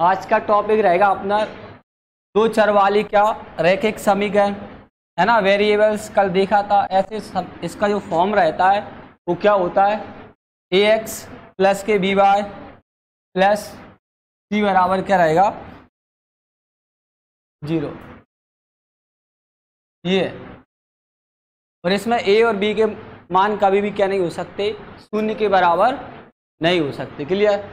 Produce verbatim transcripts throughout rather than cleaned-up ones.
आज का टॉपिक रहेगा अपना दो चर वाली क्या रैखिक समीकरण, है ना। वेरिएबल्स कल देखा था। ऐसे सब इसका जो फॉर्म रहता है वो क्या होता है, ए एक्स प्लस के बी वाई प्लस सी बराबर क्या रहेगा, जीरो। ये और इसमें ए और बी के मान कभी भी क्या नहीं हो सकते, शून्य के बराबर नहीं हो सकते। क्लियर।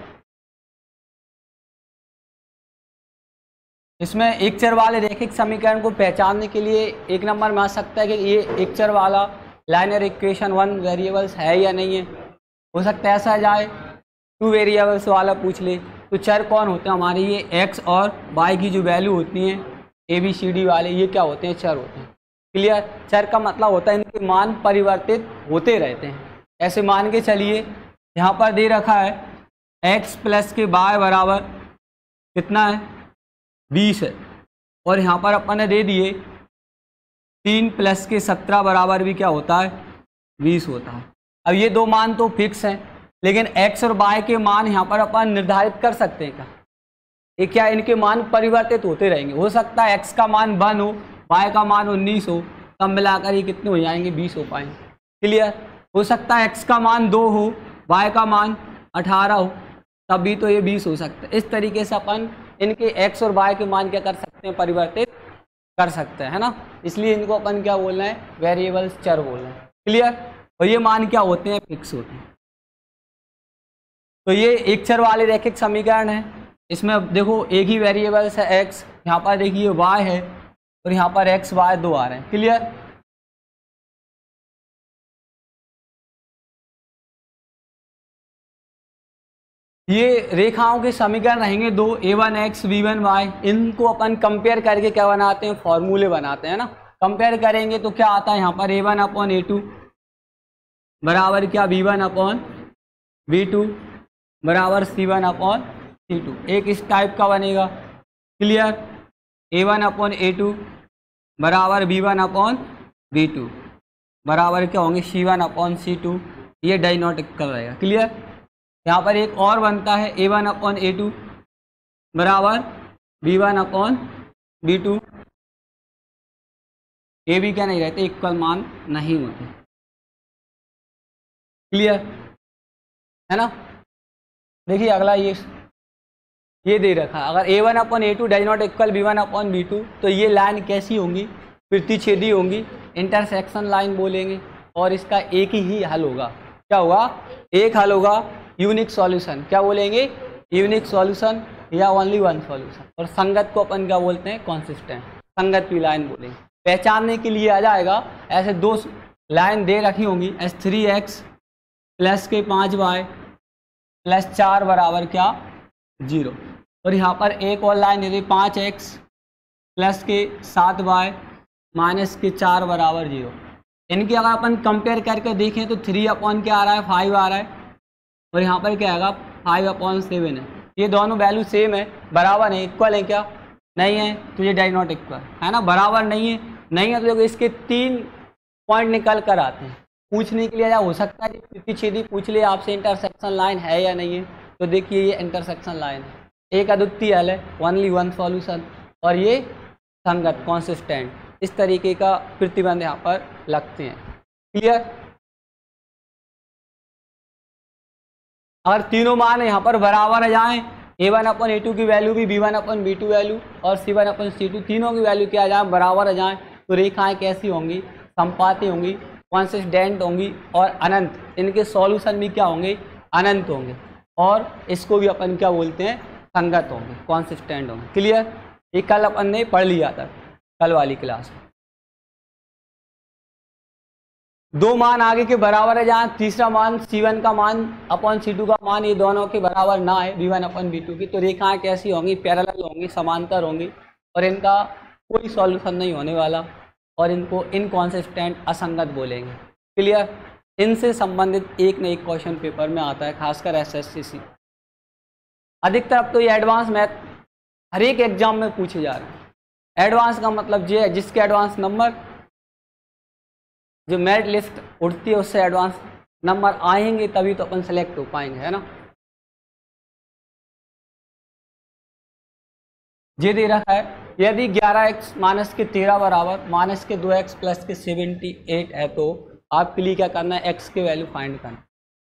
इसमें एक चर वाले रैखिक समीकरण को पहचानने के लिए एक नंबर में आ सकता है कि ये एक चर वाला लाइनर इक्वेशन वन वेरिएबल्स है या नहीं है। हो सकता है ऐसा जाए टू वेरिएबल्स वाला पूछ ले। तो चर कौन होते हैं हमारे, ये एक्स और वाई की जो वैल्यू होती हैं ए बी सी डी वाले, ये क्या होते हैं, चर होते हैं। क्लियर। चर का मतलब होता है इनके मान परिवर्तित होते रहते हैं। ऐसे मान के चलिए यहाँ पर दे रखा है एक्स प्लस के वाई बराबर कितना है, बीस है। और यहाँ पर अपन ने दे दिए तीन प्लस के सत्रह बराबर भी क्या होता है, बीस होता है। अब ये दो मान तो फिक्स हैं, लेकिन x और y के मान यहाँ पर अपन निर्धारित कर सकते हैं क्या, ये क्या इनके मान परिवर्तित होते रहेंगे। हो सकता है x का मान वन हो, y का मान उन्नीस हो, तब मिलाकर ये कितने हो जाएंगे, बीस हो पाएंगे। क्लियर। हो सकता है x का मान दो हो, y का मान अठारह हो, तब भी तो ये बीस हो सकता है। इस तरीके से अपन इनके x और y के मान क्या कर सकते हैं, परिवर्तित कर सकते हैं, है ना। इसलिए इनको अपन क्या बोलना है, वेरिएबल्स, चर बोलना है। क्लियर। और ये मान क्या होते हैं, फिक्स होते हैं। तो ये एक चर वाले रैखिक समीकरण है। इसमें अब देखो एक ही वेरिएबल्स है x, यहाँ पर देखिए y है और यहाँ पर x y दो आ रहे हैं। क्लियर। ये रेखाओं के समीकरण रहेंगे दो, A one X B one Y. इनको अपन कंपेयर करके क्या बनाते हैं, फॉर्मूले बनाते हैं ना। कंपेयर करेंगे तो क्या आता है यहाँ पर, A one upon A two बराबर क्या, B one upon B two बराबर C one upon C two. एक इस टाइप का बनेगा। Clear. A one upon A two बराबर B one upon B two बराबर क्या होंगे, C one upon C two. ये डाई नॉट इक्वल रहेगा। क्लियर। यहाँ पर एक और बनता है A one upon A two बराबर B one upon B to. ए भी क्या नहीं रहते, इक्वल मान नहीं होते। क्लियर है ना। देखिए अगला ये ये दे रखा, अगर A one upon A two does not equal B one upon B two, तो ये लाइन कैसी होंगी, प्रतिच्छेदी होंगी, इंटरसेक्शन लाइन बोलेंगे। और इसका एक ही हल होगा, क्या होगा, एक हल होगा, यूनिक सॉल्यूशन। क्या बोलेंगे, यूनिक सॉल्यूशन या ओनली वन सॉल्यूशन। और संगत को अपन क्या बोलते हैं, कॉन्सिस्टेंट, संगत की लाइन बोलेंगे। पहचानने के लिए आ जाएगा, ऐसे दो लाइन दे रखी होंगी, एस थ्री एक्स प्लस के पाँच वाई प्लस चार बराबर क्या, जीरो। और यहाँ पर एक और लाइन यदि पाँच एक्स प्लस के सात वाई माइनस के चार बराबर जीरो। इनकी अगर अपन कंपेयर करके देखें तो थ्री अपॉन क्या आ रहा है, फाइव आ रहा है। और यहाँ पर क्या आएगा, फाइव अपॉन सेवन है। ये दोनों वैल्यू सेम है, बराबर है, इक्वल है क्या, नहीं है, तो ये डाई नॉट इक्वल है ना। बराबर नहीं है, नहीं है तो देखो इसके तीन पॉइंट निकल कर आते हैं। पूछने के लिए हो सकता है कि प्रतिच्छेदी पूछ ले आपसे, इंटरसेक्शन लाइन है या नहीं है। तो देखिए ये इंटरसेक्शन लाइन है, एक अद्वितीय हल है, ओनली वन सॉल्यूशन। और ये संगत, कॉन्सिस्टेंट, इस तरीके का प्रतिबंध यहाँ पर लगते हैं। क्लियर। अगर तीनों मान यहाँ पर बराबर आ जाएं, A one upon A two की वैल्यू भी B one upon B two value और C one upon C to, तीनों की वैल्यू क्या आ जाए, बराबर आ जाएं, तो रेखाएं कैसी होंगी, संपाती होंगी, कॉन्सिस्टेंट होंगी और अनंत। इनके सॉल्यूशन भी क्या होंगे, अनंत होंगे। और इसको भी अपन क्या बोलते हैं, संगत होंगे, कॉन्सिस्टेंट होंगे। क्लियर। ये कल अपन ने पढ़ लिया था, कल वाली क्लास में। दो मान आगे के बराबर है, जहाँ तीसरा मान सी वन का मान अपॉन सी टू का मान ये दोनों के बराबर ना है, B one upon B two की, तो रेखाएं कैसी होंगी, पैरेलल होंगी, समांतर होंगी। और इनका कोई सॉल्यूशन नहीं होने वाला, और इनको इनकॉन्सिस्टेंट, असंगत बोलेंगे। क्लियर। इनसे संबंधित एक न एक क्वेश्चन पेपर में आता है, खासकर एस एस सी सी। अधिकतर अब तो ये एडवांस मैथ हर एक एग्जाम में पूछे जा रहे हैं। एडवांस का मतलब ये है जिसके एडवांस नंबर, जो मेरिट लिस्ट उठती है उससे एडवांस नंबर आएंगे तभी तो अपन सेलेक्ट हो पाएंगे, है ना। ये दे रखा है यदि ग्यारह एक्स माइनस के तेरह बराबर माइनस के दो एक्स प्लस के सेवेंटी एट है तो आपके लिए क्या करना है, एक्स के वैल्यू फाइंड करना।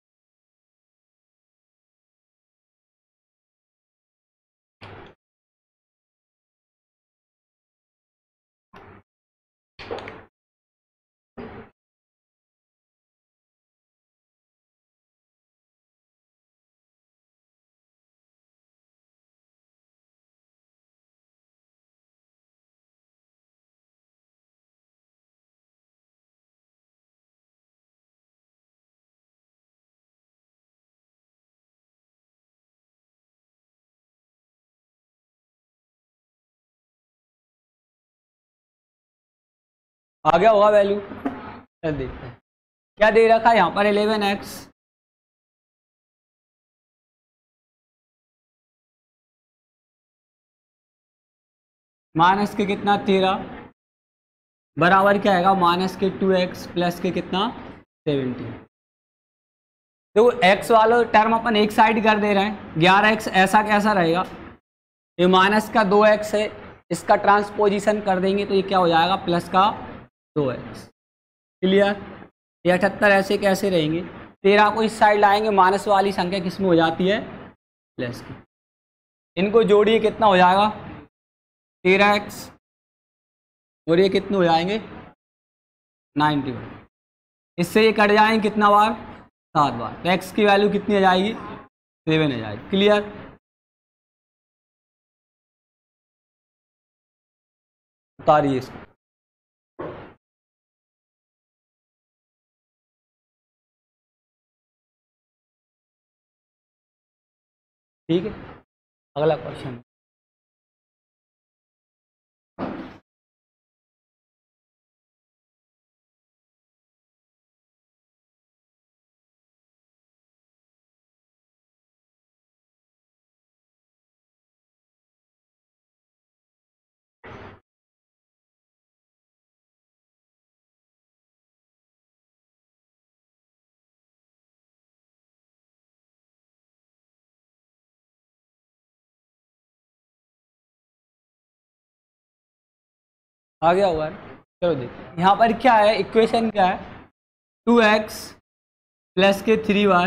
आ गया होगा वैल्यू, चल देखते हैं क्या दे रखा है यहाँ पर, इलेवन एक्स माइनस के कितना तेरह बराबर क्या आएगा, माइनस के टू एक्स प्लस के कितना सेवेंटी। तो एक्स वाला टर्म अपन एक साइड कर दे रहे हैं, ग्यारह एक्स ऐसा कैसा रहेगा, ये माइनस का दो एक्स है, इसका ट्रांसपोजिशन कर देंगे तो ये क्या हो जाएगा, प्लस का दो एक्स। क्लियर, ये अठहत्तर ऐसे कैसे रहेंगे, तेरह को इस साइड लाएंगे, माइनस वाली संख्या किस में हो जाती है, प्लस की। इनको जोड़िए कितना हो जाएगा, तेरह एक्स और ये कितने हो जाएंगे नाइन्टी वन। इससे ये कट जाएंगे कितना बार, सात बार, तो एक्स की वैल्यू कितनी आ जाएगी, सेवन आ जाएगी। क्लियर, उतारिए इसको। ठीक है, अगला क्वेश्चन। आ गया हुआ है, चलो देखते। यहाँ पर क्या है, इक्वेशन क्या है, टू एक्स प्लस के थ्री वाई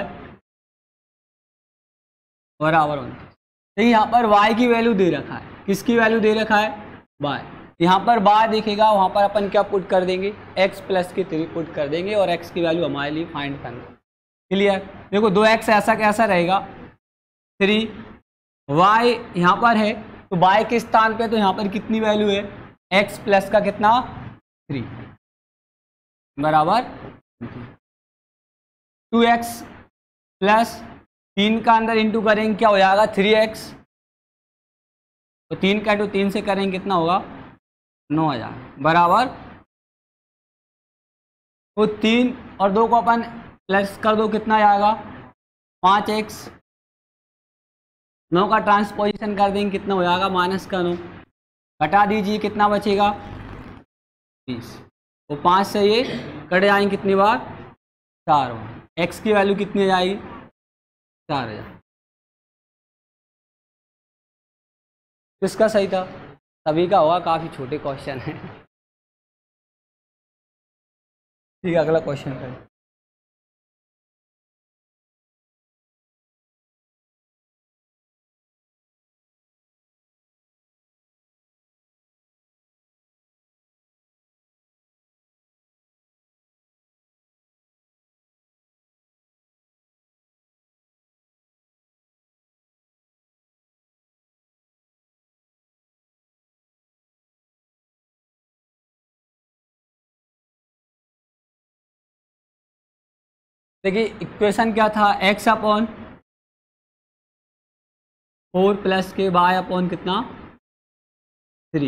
बराबर वन। देखिए यहाँ पर y की वैल्यू दे रखा है, किसकी वैल्यू दे रखा है, y। यहाँ पर y दिखेगा, वहाँ पर अपन क्या पुट कर देंगे, x प्लस के थ्री पुट कर देंगे और x की वैल्यू हमारे लिए फाइंड करना। क्लियर, देखो दो एक्स ऐसा कैसा रहेगा, थ्री, y यहाँ पर है तो y के स्थान पे तो यहाँ पर कितनी वैल्यू है, x प्लस का कितना थ्री बराबर टू एक्स प्लस तीन का अंदर इंटू करेंगे क्या हो जाएगा, थ्री एक्स, तो तीन का इंटू तीन से करेंगे कितना होगा, नौ हजार बराबर, तो तीन और दो को अपन प्लस कर दो कितना आएगा, पाँच एक्स, नौ का ट्रांसपोजिशन कर देंगे कितना हो जाएगा, माइनस का नौ, घटा दीजिए कितना बचेगा, बीस। तो पाँच से ये कट जाएंगे कितनी बार, चार बार। एक्स की वैल्यू कितनी आ जाएगी, चार हजार। किसका सही था, सभी का होगा, काफ़ी छोटे क्वेश्चन है। ठीक है, अगला क्वेश्चन करें। देखिए इक्वेशन क्या था, x अपॉन फोर प्लस के वाई अपॉन कितना थ्री,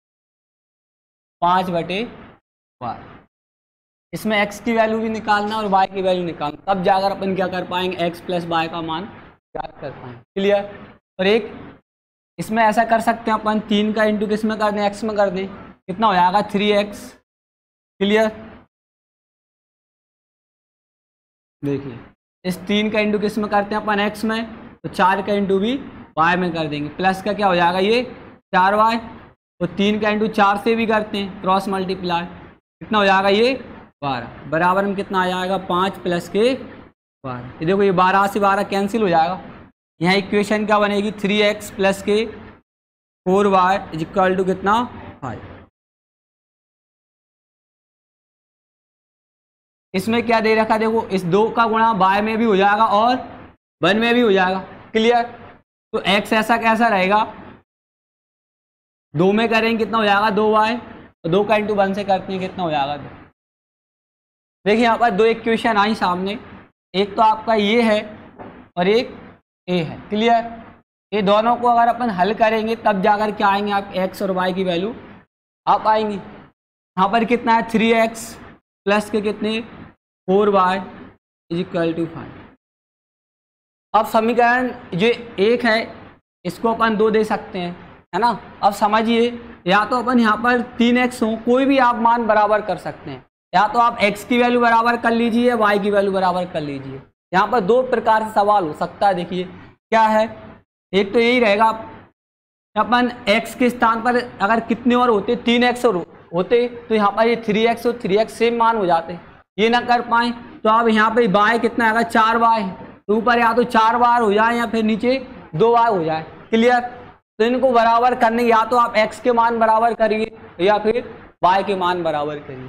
पाँच बटे वाई। इसमें x की वैल्यू भी निकालना और y की वैल्यू निकालना, तब जाकर अपन क्या कर पाएंगे, x प्लस वाई का मान याद कर पाएंगे। क्लियर, और एक इसमें ऐसा कर सकते हैं अपन, तीन का इंटू किस में कर दें, x में कर दें, कितना हो जाएगा थ्री एक्स। क्लियर, देखिए इस तीन का इंटू किस में करते हैं अपन, x में, तो चार का इंटू भी y में कर देंगे, प्लस का क्या हो जाएगा, ये चार वाई, और तीन का इंटू चार से भी करते हैं क्रॉस मल्टीप्लाई, कितना हो जाएगा ये बारह, बराबर में कितना आ जाएगा पाँच प्लस के बारह। ये देखो ये बारह से बारह कैंसिल हो जाएगा, यहाँ इक्वेशन क्या बनेगी थ्री एक्स प्लस के four Y is equal to कितना फाइव। इसमें क्या दे रखा देखो, इस दो का गुणा बाय में भी हो जाएगा और वन में भी हो जाएगा, क्लियर। तो एक्स ऐसा कैसा रहेगा, दो में करेंगे कितना हो जाएगा दो वाई, तो दो का इंटू वन से करते हैं कितना हो जाएगा दो। देखिए यहाँ पर दो इक्वेशन आई सामने, एक तो आपका ये है और एक ए है, क्लियर। ये दोनों को अगर अपन हल करेंगे तब जाकर क्या आएंगे आप एक्स और वाई की वैल्यू आप आएंगी। यहाँ पर कितना है थ्री एक्स प्लस के कितने four Y is equal to five. अब समीकरण जो एक है इसको अपन दो दे सकते हैं, है ना। अब समझिए, या तो अपन यहाँ पर तीन एक्स हो, कोई भी आप मान बराबर कर सकते हैं, या तो आप x की वैल्यू बराबर कर लीजिए, y की वैल्यू बराबर कर लीजिए। यहाँ पर दो प्रकार से सवाल हो सकता है, देखिए क्या है, एक तो यही रहेगा अपन x के स्थान पर अगर कितने और होते तीन एक्स और होते तो यहाँ पर ये थ्री एक्स और थ्री एक्स सेम मान हो जाते, ये ना कर पाए तो आप यहाँ पे y कितना आएगा चार वाई, तो ऊपर या तो चार बार हो जाए या फिर नीचे दो बार हो जाए, क्लियर। तो इनको बराबर करने या तो आप x के मान बराबर करिए या फिर y के मान बराबर करिए।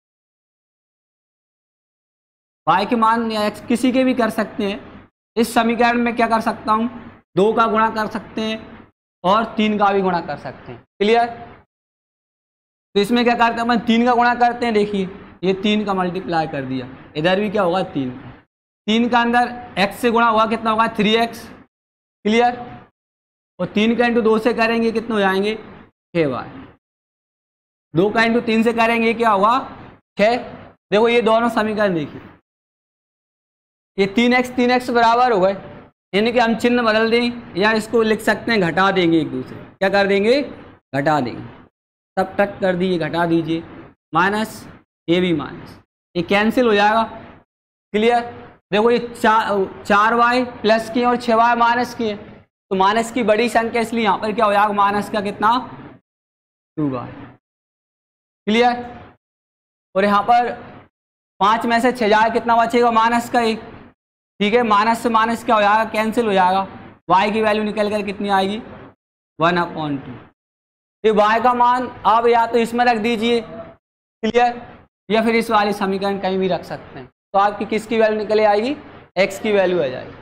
y के मान या x किसी के भी कर सकते हैं। इस समीकरण में क्या कर सकता हूँ, दो का गुणा कर सकते हैं और तीन का भी गुणा कर सकते हैं, क्लियर। तो इसमें क्या करते हैं अपन तीन का गुणा करते हैं, देखिए ये तीन का मल्टीप्लाई कर दिया, इधर भी क्या होगा तीन का, तीन का अंदर x से गुणा होगा कितना होगा थ्री एक्स, क्लियर। और तीन का इंटू दो से करेंगे कितने हो जाएंगे छः वाई, दो का इंटू तीन से करेंगे क्या होगा छः। देखो ये दोनों समीकरण देखिए, ये तीन एक्स तीन एक्स बराबर हो गए, यानी कि हम चिन्ह बदल दें या इसको लिख सकते हैं घटा देंगे, एक दूसरे क्या कर देंगे घटा देंगे, सब टक कर दीजिए घटा दीजिए, माइनस ये भी माइनस, ये कैंसिल हो जाएगा, क्लियर। देखो ये चार चार वाई प्लस की और छः वाई माइनस की है, तो माइनस की बड़ी संख्या इसलिए यहाँ पर क्या हो जाएगा माइनस का कितना टू वाई, क्लियर। और यहाँ पर पाँच में से छः जाए कितना बचेगा माइनस का एक, ठीक है। माइनस से माइनस क्या हो जाएगा कैंसिल हो जाएगा, y की वैल्यू निकल कर कितनी आएगी वन अपॉन टू। ये y का मान आप या तो इसमें रख दीजिए, क्लियर, या फिर इस वाले समीकरण कहीं भी रख सकते हैं, तो आपकी किसकी वैल्यू निकल आएगी x की वैल्यू आ जाएगी।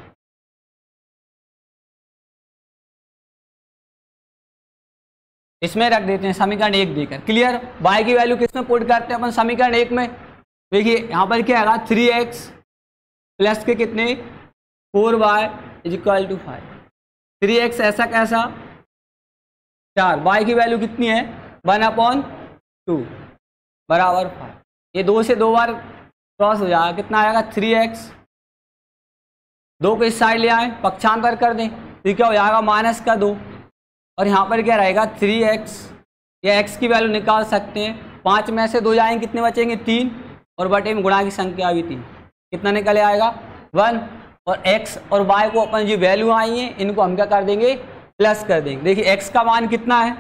इसमें रख देते हैं समीकरण एक देकर, क्लियर। y की वैल्यू किसमें पुट करते हैं अपन समीकरण एक में, देखिए यहाँ पर क्या आएगा थ्री एक्स प्लस के कितने four Y is equal to five, three X ऐसा कैसा चार, वाई की वैल्यू कितनी है वन अपॉन टू बराबर फाइव, ये दो से दो बार क्रॉस हो जाएगा, कितना आएगा थ्री एक्स, दो को इस साइड ले आए पक्षांतर कर दें तो क्या हो जाएगा माइनस का दो, और यहाँ पर क्या रहेगा थ्री एक्स, या एक्स की वैल्यू निकाल सकते हैं, पाँच में से दो जाएंगे कितने बचेंगे तीन, और बटे में गुणा की संख्या भी तीन, कितना निकले आएगा वन। और x और y को अपन जो वैल्यू आई है इनको हम क्या कर देंगे प्लस कर देंगे। देखिए x का मान कितना है,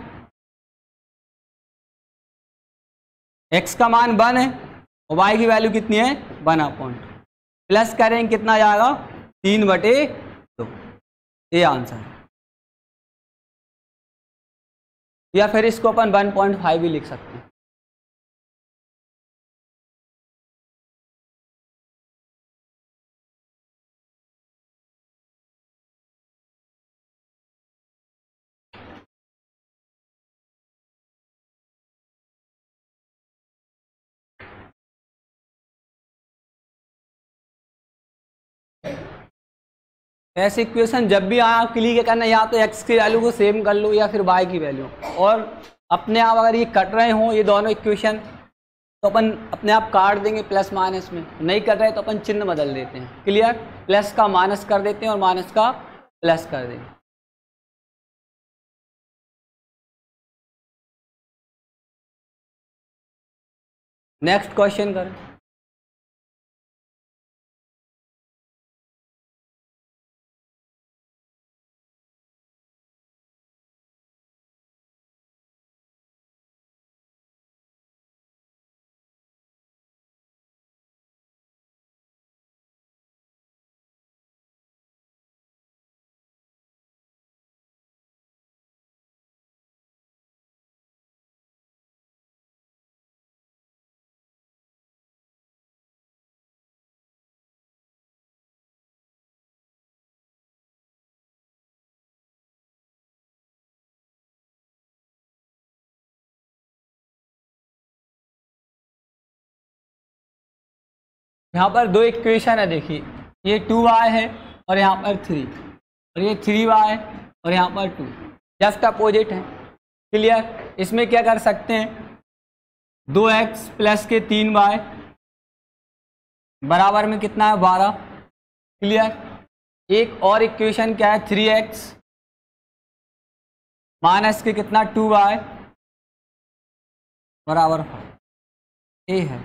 x का मान वन है और y की वैल्यू कितनी है वन अपॉइंट, प्लस करेंगे कितना जाएगा तीन बटे दो, ये आंसर है। या फिर इसको अपन वन पॉइंट फाइव भी लिख सकते हैं। ऐसे इक्वेशन जब भी आए आप क्लिक करना, या तो x की वैल्यू को सेम कर लो या फिर y की वैल्यू, और अपने आप अगर ये कट रहे हों ये दोनों इक्वेशन तो अपन अपने आप काट देंगे प्लस माइनस में, नहीं कर रहे तो अपन चिन्ह बदल देते हैं, क्लियर। प्लस का माइनस कर देते हैं और माइनस का प्लस कर देंगे। नेक्स्ट क्वेश्चन करें। यहाँ पर दो इक्वेशन है, देखिए ये टू वाई है और यहाँ पर थ्री, और ये थ्री वाई और यहाँ पर टू, जस्ट अपोजिट है। क्लियर। इसमें क्या कर सकते हैं, दो एक्स प्लस के तीन वाई बराबर में कितना है, बारह। क्लियर। एक और इक्वेशन क्या है, थ्री एक्स माइनस के कितना, टू वाई बराबर ए है।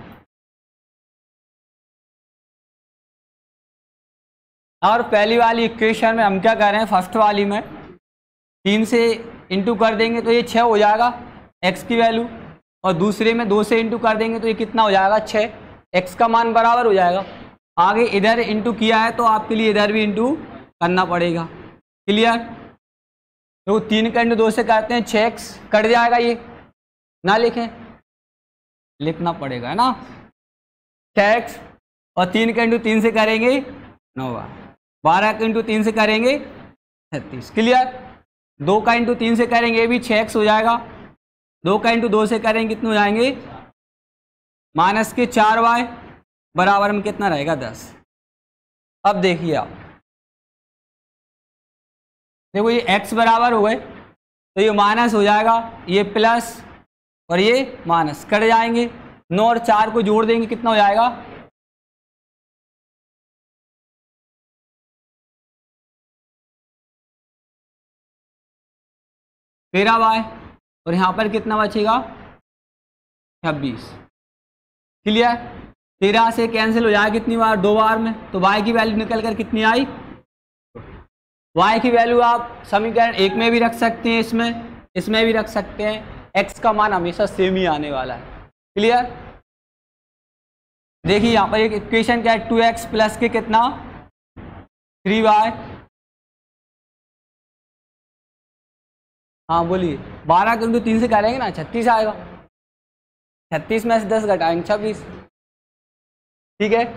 और पहली वाली इक्वेशन में हम क्या कर रहे हैं, फर्स्ट वाली में तीन से इंटू कर देंगे तो ये छः हो जाएगा एक्स की वैल्यू, और दूसरे में दो से इंटू कर देंगे तो ये कितना हो जाएगा, छः। एक्स का मान बराबर हो जाएगा। आगे इधर इंटू किया है तो आपके लिए इधर भी इंटू करना पड़ेगा। क्लियर। तो तीन का इंटू दो से करते हैं, छः एक्स कट जाएगा, ये ना लिखें, लिखना पड़ेगा, है ना, छः एक्स, और तीन का इंटू तीन से करेंगे नौ बार, बारह का इंटू तीन से करेंगे छत्तीस। क्लियर। दो का इंटू तीन से करेंगे, ये भी छः एक्स हो जाएगा। दो का इंटू दो से करेंगे कितने हो जाएंगे, माइनस के चार वाई बराबर में कितना रहेगा, दस। अब देखिए आप, देखो ये x बराबर हो गए तो ये माइनस हो जाएगा, ये प्लस और ये माइनस कट जाएंगे। नौ और चार को जोड़ देंगे कितना हो जाएगा, तेरह वाई, और यहाँ पर कितना बचेगा, छब्बीस। क्लियर। तेरह से कैंसिल हो जाएगा कितनी बार, दो बार में, तो y की वैल्यू निकल कर कितनी आई, y की वैल्यू आप समीकरण एक में भी रख सकते हैं, इसमें इसमें भी रख सकते हैं। x का मान हमेशा सेम ही आने वाला है। क्लियर। देखिए यहाँ पर एक इक्वेशन क्या है, टू एक्स प्लस के कितना, थ्री वाई, हाँ बोलिए, बारह के इंटू तीन से करेंगे ना, छत्तीस आएगा, छत्तीस में से दस घटाएंगे छब्बीस। ठीक है।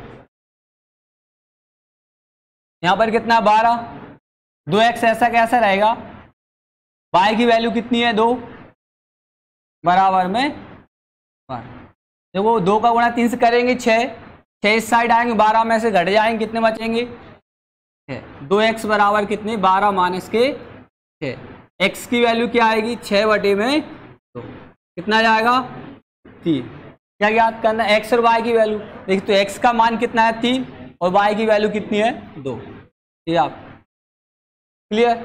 यहाँ पर कितना, बारह, दो एक्स ऐसा कैसा रहेगा, y की वैल्यू कितनी है, दो बराबर में बारह। देखो दो का गुणा तीन से करेंगे छः, छः इस साइड आएंगे, बारह में से घट जाएंगे, कितने बचेंगे, छः। दो एक्स बराबर कितने, बारह माइनस के छः। एक्स की वैल्यू क्या आएगी, छः बटे में दो, कितना जाएगा, तीन। क्या याद करना है, एक्स और वाई की वैल्यू। देखिए तो एक्स का मान कितना है, तीन, और वाई की वैल्यू कितनी है, दो। ये आप क्लियर।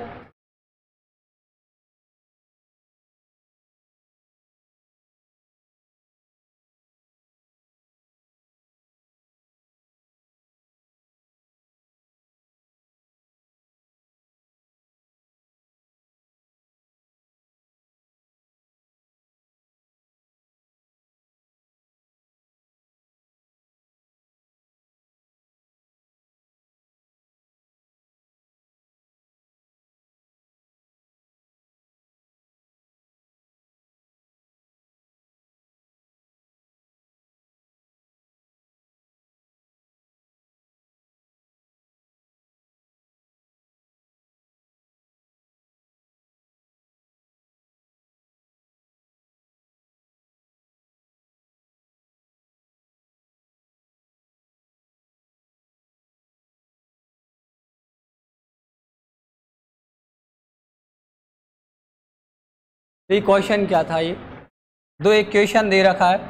ये क्वेश्चन क्या था, ये दो इक्वेशन दे रखा है,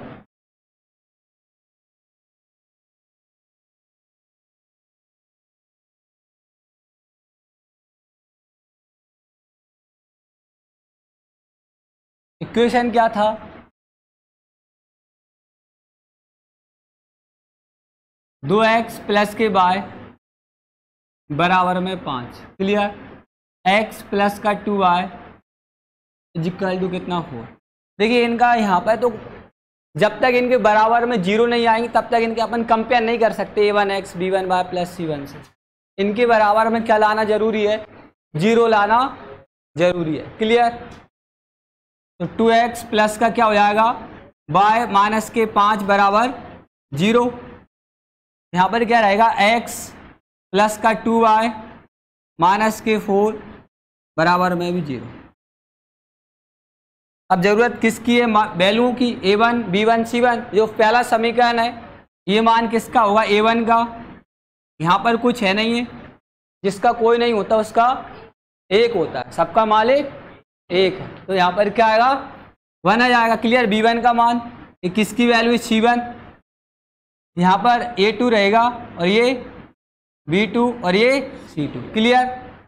इक्वेशन क्या था, दो एक्स प्लस के बाय बराबर में पाँच। क्लियर। एक्स प्लस का टू वाई इक्वल टू कितना, फोर। देखिए इनका यहाँ पर तो जब तक इनके बराबर में जीरो नहीं आएंगे तब तक इनके अपन कंपेयर नहीं कर सकते, A one X B one Y plus C one से। इनके बराबर में क्या लाना जरूरी है, जीरो लाना जरूरी है। क्लियर। तो टू एक्स प्लस का क्या हो जाएगा, बाय माइनस के पाँच बराबर जीरो। यहाँ पर क्या रहेगा, एक्स प्लस का टू वाई माइनस के फोर बराबर में भी जीरो। अब जरूरत किसकी है, वैल्यू की, A one B one C one. जो पहला समीकरण है ये मान किसका होगा, ए वन का। यहाँ पर कुछ है नहीं है, जिसका कोई नहीं होता उसका एक होता है, सबका मालिक एक है, तो यहाँ पर क्या आएगा, वन आ जाएगा। क्लियर। बी वन का मान, ये किसकी वैल्यू है, सी वन। यहाँ पर ए टू रहेगा और ये बी टू और ये सी टू। क्लियर।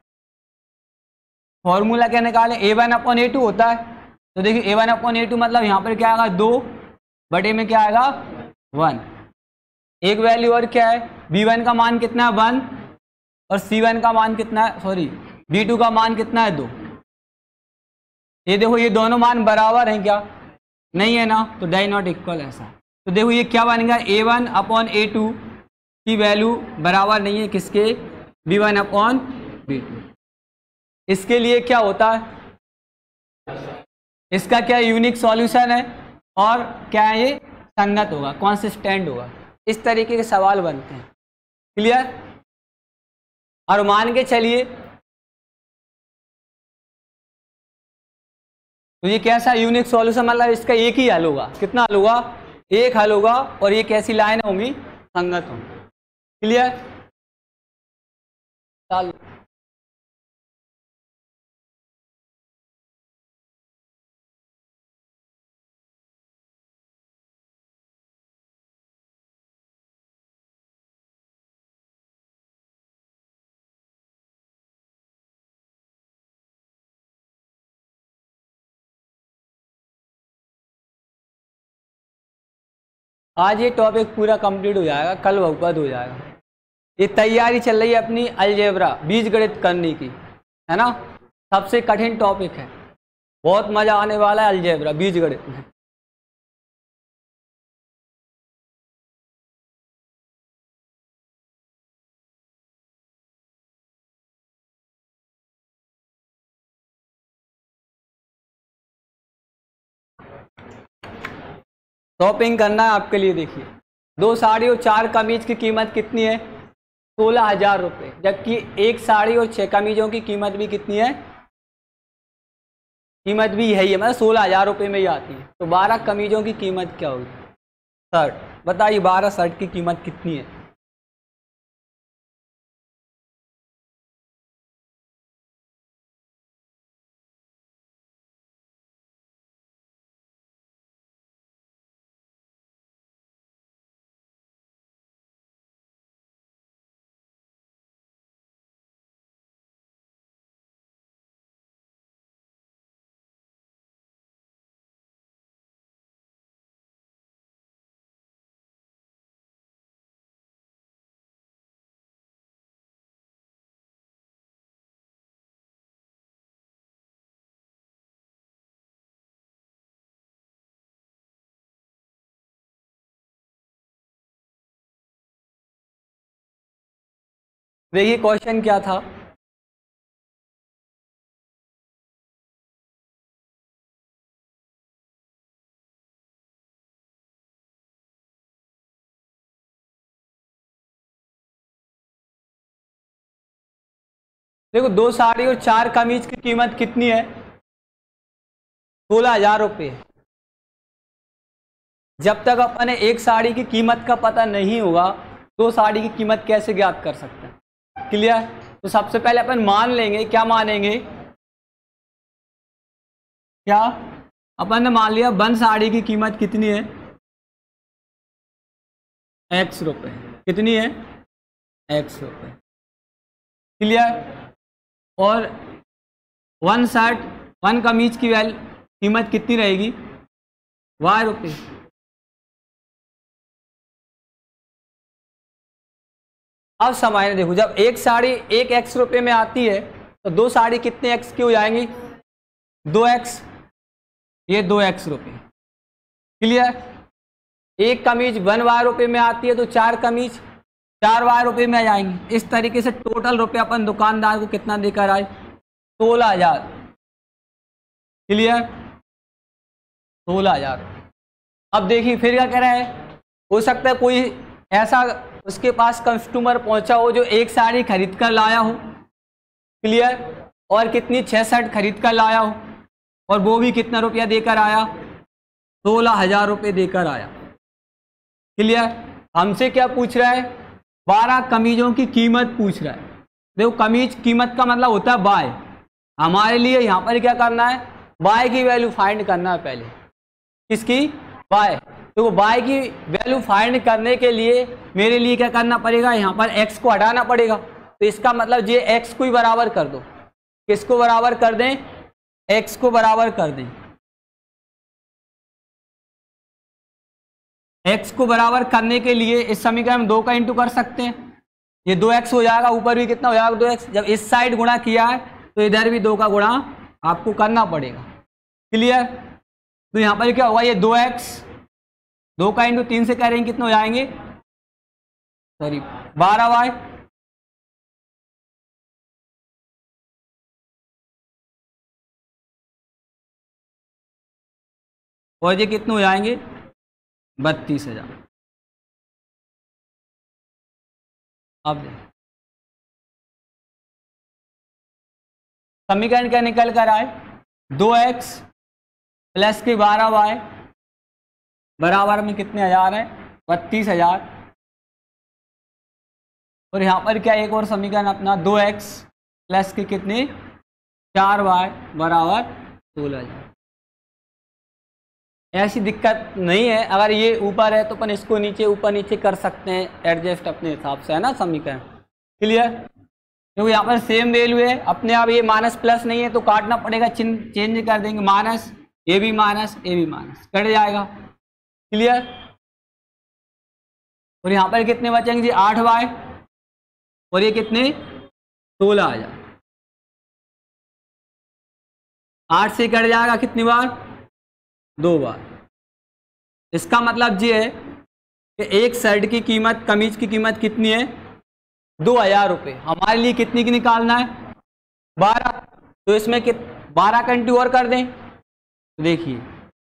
फॉर्मूला क्या निकालें, A one upon A two होता है, तो देखिए A one upon A two मतलब यहाँ पर क्या आएगा, दो बटे में क्या आएगा, वन। एक वैल्यू और क्या है, बी वन का मान कितना है, वन, और सी वन का मान कितना है, सॉरी बी टू का मान कितना है, दो। ये देखो ये दोनों मान बराबर हैं क्या, नहीं है ना, तो डाई नॉट इक्वल ऐसा। तो देखो ये क्या बन गया, A one upon A two की वैल्यू बराबर नहीं है किसके, B one upon B two. इसके लिए क्या होता है, इसका क्या यूनिक सॉल्यूशन है और क्या है, ये संगत होगा, कॉन्सिस्टेंट होगा। इस तरीके के सवाल बनते हैं। क्लियर। और मान के चलिए तो ये कैसा यूनिक सॉल्यूशन, मतलब इसका एक ही हल होगा, कितना हल होगा, एक हल होगा, और ये कैसी लाइन होंगी, संगत होंगी। क्लियर। चलो आज ये टॉपिक पूरा कंप्लीट हो जाएगा, कल बहुपद हो जाएगा। ये तैयारी चल रही है अपनी अलजेब्रा बीजगणित करने की, है ना। सबसे कठिन टॉपिक है, बहुत मजा आने वाला है अलजेब्रा बीजगणित में। शॉपिंग करना है आपके लिए। देखिए दो साड़ी और चार कमीज की कीमत कितनी है, सोलह हजार रुपये, जबकि एक साड़ी और छह कमीजों की कीमत भी कितनी है, कीमत भी यही है, मतलब सोलह हजार रुपये में ही आती है। तो बारह कमीजों की कीमत क्या होगी, शर्ट। बताइए बारह शर्ट की कीमत कितनी है। देखिए क्वेश्चन क्या था, देखो दो साड़ी और चार कमीज की कीमत कितनी है, सोलह हजार रुपये। जब तक अपने एक साड़ी की कीमत का पता नहीं होगा, दो साड़ी की कीमत कैसे ज्ञात कर सकते हैं। क्लियर। तो सबसे पहले अपन मान लेंगे, क्या मानेंगे, क्या अपन ने मान लिया वन साड़ी की कीमत कितनी है, एक्स रुपये। कितनी है, एक्स रुपये। क्लियर। और वन शर्ट, वन कमीज की वैल्यू कीमत कितनी रहेगी, वाई रुपये। अब समय देखो, जब एक साड़ी एक एक्स रुपये में आती है तो दो साड़ी कितने एक्स की हो जाएंगी, दो एक्स, ये दो एक्स रुपये। क्लियर। एक कमीज वन वाई रुपये में आती है तो चार कमीज चार वाई रुपये में आ जाएंगी। इस तरीके से टोटल रुपये अपन दुकानदार को कितना देकर आए, सोलह हजार। क्लियर, सोलह हजार। अब देखिए फिर क्या कह रहा है, हो सकता है कोई ऐसा उसके पास कस्टमर पहुंचा हो जो एक साड़ी खरीद कर लाया हो। क्लियर। और कितनी छह शर्ट खरीद कर लाया हो, और वो भी कितना रुपया देकर आया, सोलह हजार रुपये देकर आया। क्लियर। हमसे क्या पूछ रहा है, बारह कमीजों की कीमत पूछ रहा है। देखो कमीज कीमत का मतलब होता है बाय, हमारे लिए यहाँ पर क्या करना है, बाय की वैल्यू फाइंड करना है पहले। किसकी, बाय। तो बाय की वैल्यू फाइंड करने के लिए मेरे लिए क्या करना पड़ेगा, यहाँ पर एक्स को हटाना पड़ेगा। तो इसका मतलब ये एक्स को ही बराबर कर दो। किसको बराबर कर दें, एक्स को बराबर कर दें। एक्स को बराबर करने के लिए इस समीकरण में दो का इंटू कर सकते हैं, ये दो एक्स हो जाएगा, ऊपर भी कितना हो जाएगा, दो एक्स। जब इस साइड गुणा किया है तो इधर भी दो का गुणा आपको करना पड़ेगा। क्लियर। तो यहाँ पर क्या होगा, ये दो एक्स, दो का इंटू तीन से करेंगे कितने हो जाएंगे, सॉरी बारह वाई, और ये कितने हो जाएंगे, बत्तीस हजार। अब समीकरण क्या निकल कर आए, दो एक्स प्लस के बारह वाई बराबर में कितने हजार है, बत्तीस हजार। और यहाँ पर क्या एक और समीकरण अपना, दो एक्स प्लस के कितने, चार वाई बराबर सोलह हजार। ऐसी दिक्कत नहीं है, अगर ये ऊपर है तो अपन इसको नीचे ऊपर नीचे कर सकते हैं एडजस्ट अपने हिसाब से, है ना समीकरण। क्लियर। क्योंकि यहाँ पर सेम वैल्यू है, अपने आप ये माइनस प्लस नहीं है तो काटना पड़ेगा, चिन्ह चेंज कर देंगे, माइनस ये भी माइनस ये भी माइनस कट जाएगा। क्लियर। और यहाँ पर कितने बचेंगे जी, आठ वाई, और ये कितने, सोलह हजार। आठ से कट जाएगा कितनी बार, दो बार। इसका मतलब ये है कि एक शर्ट की कीमत, कमीज की कीमत कितनी है, दो हजार रुपये। हमारे लिए कितनी की निकालना है, बारह। तो इसमें कित बारह का इंटू और कर दें, तो देखिए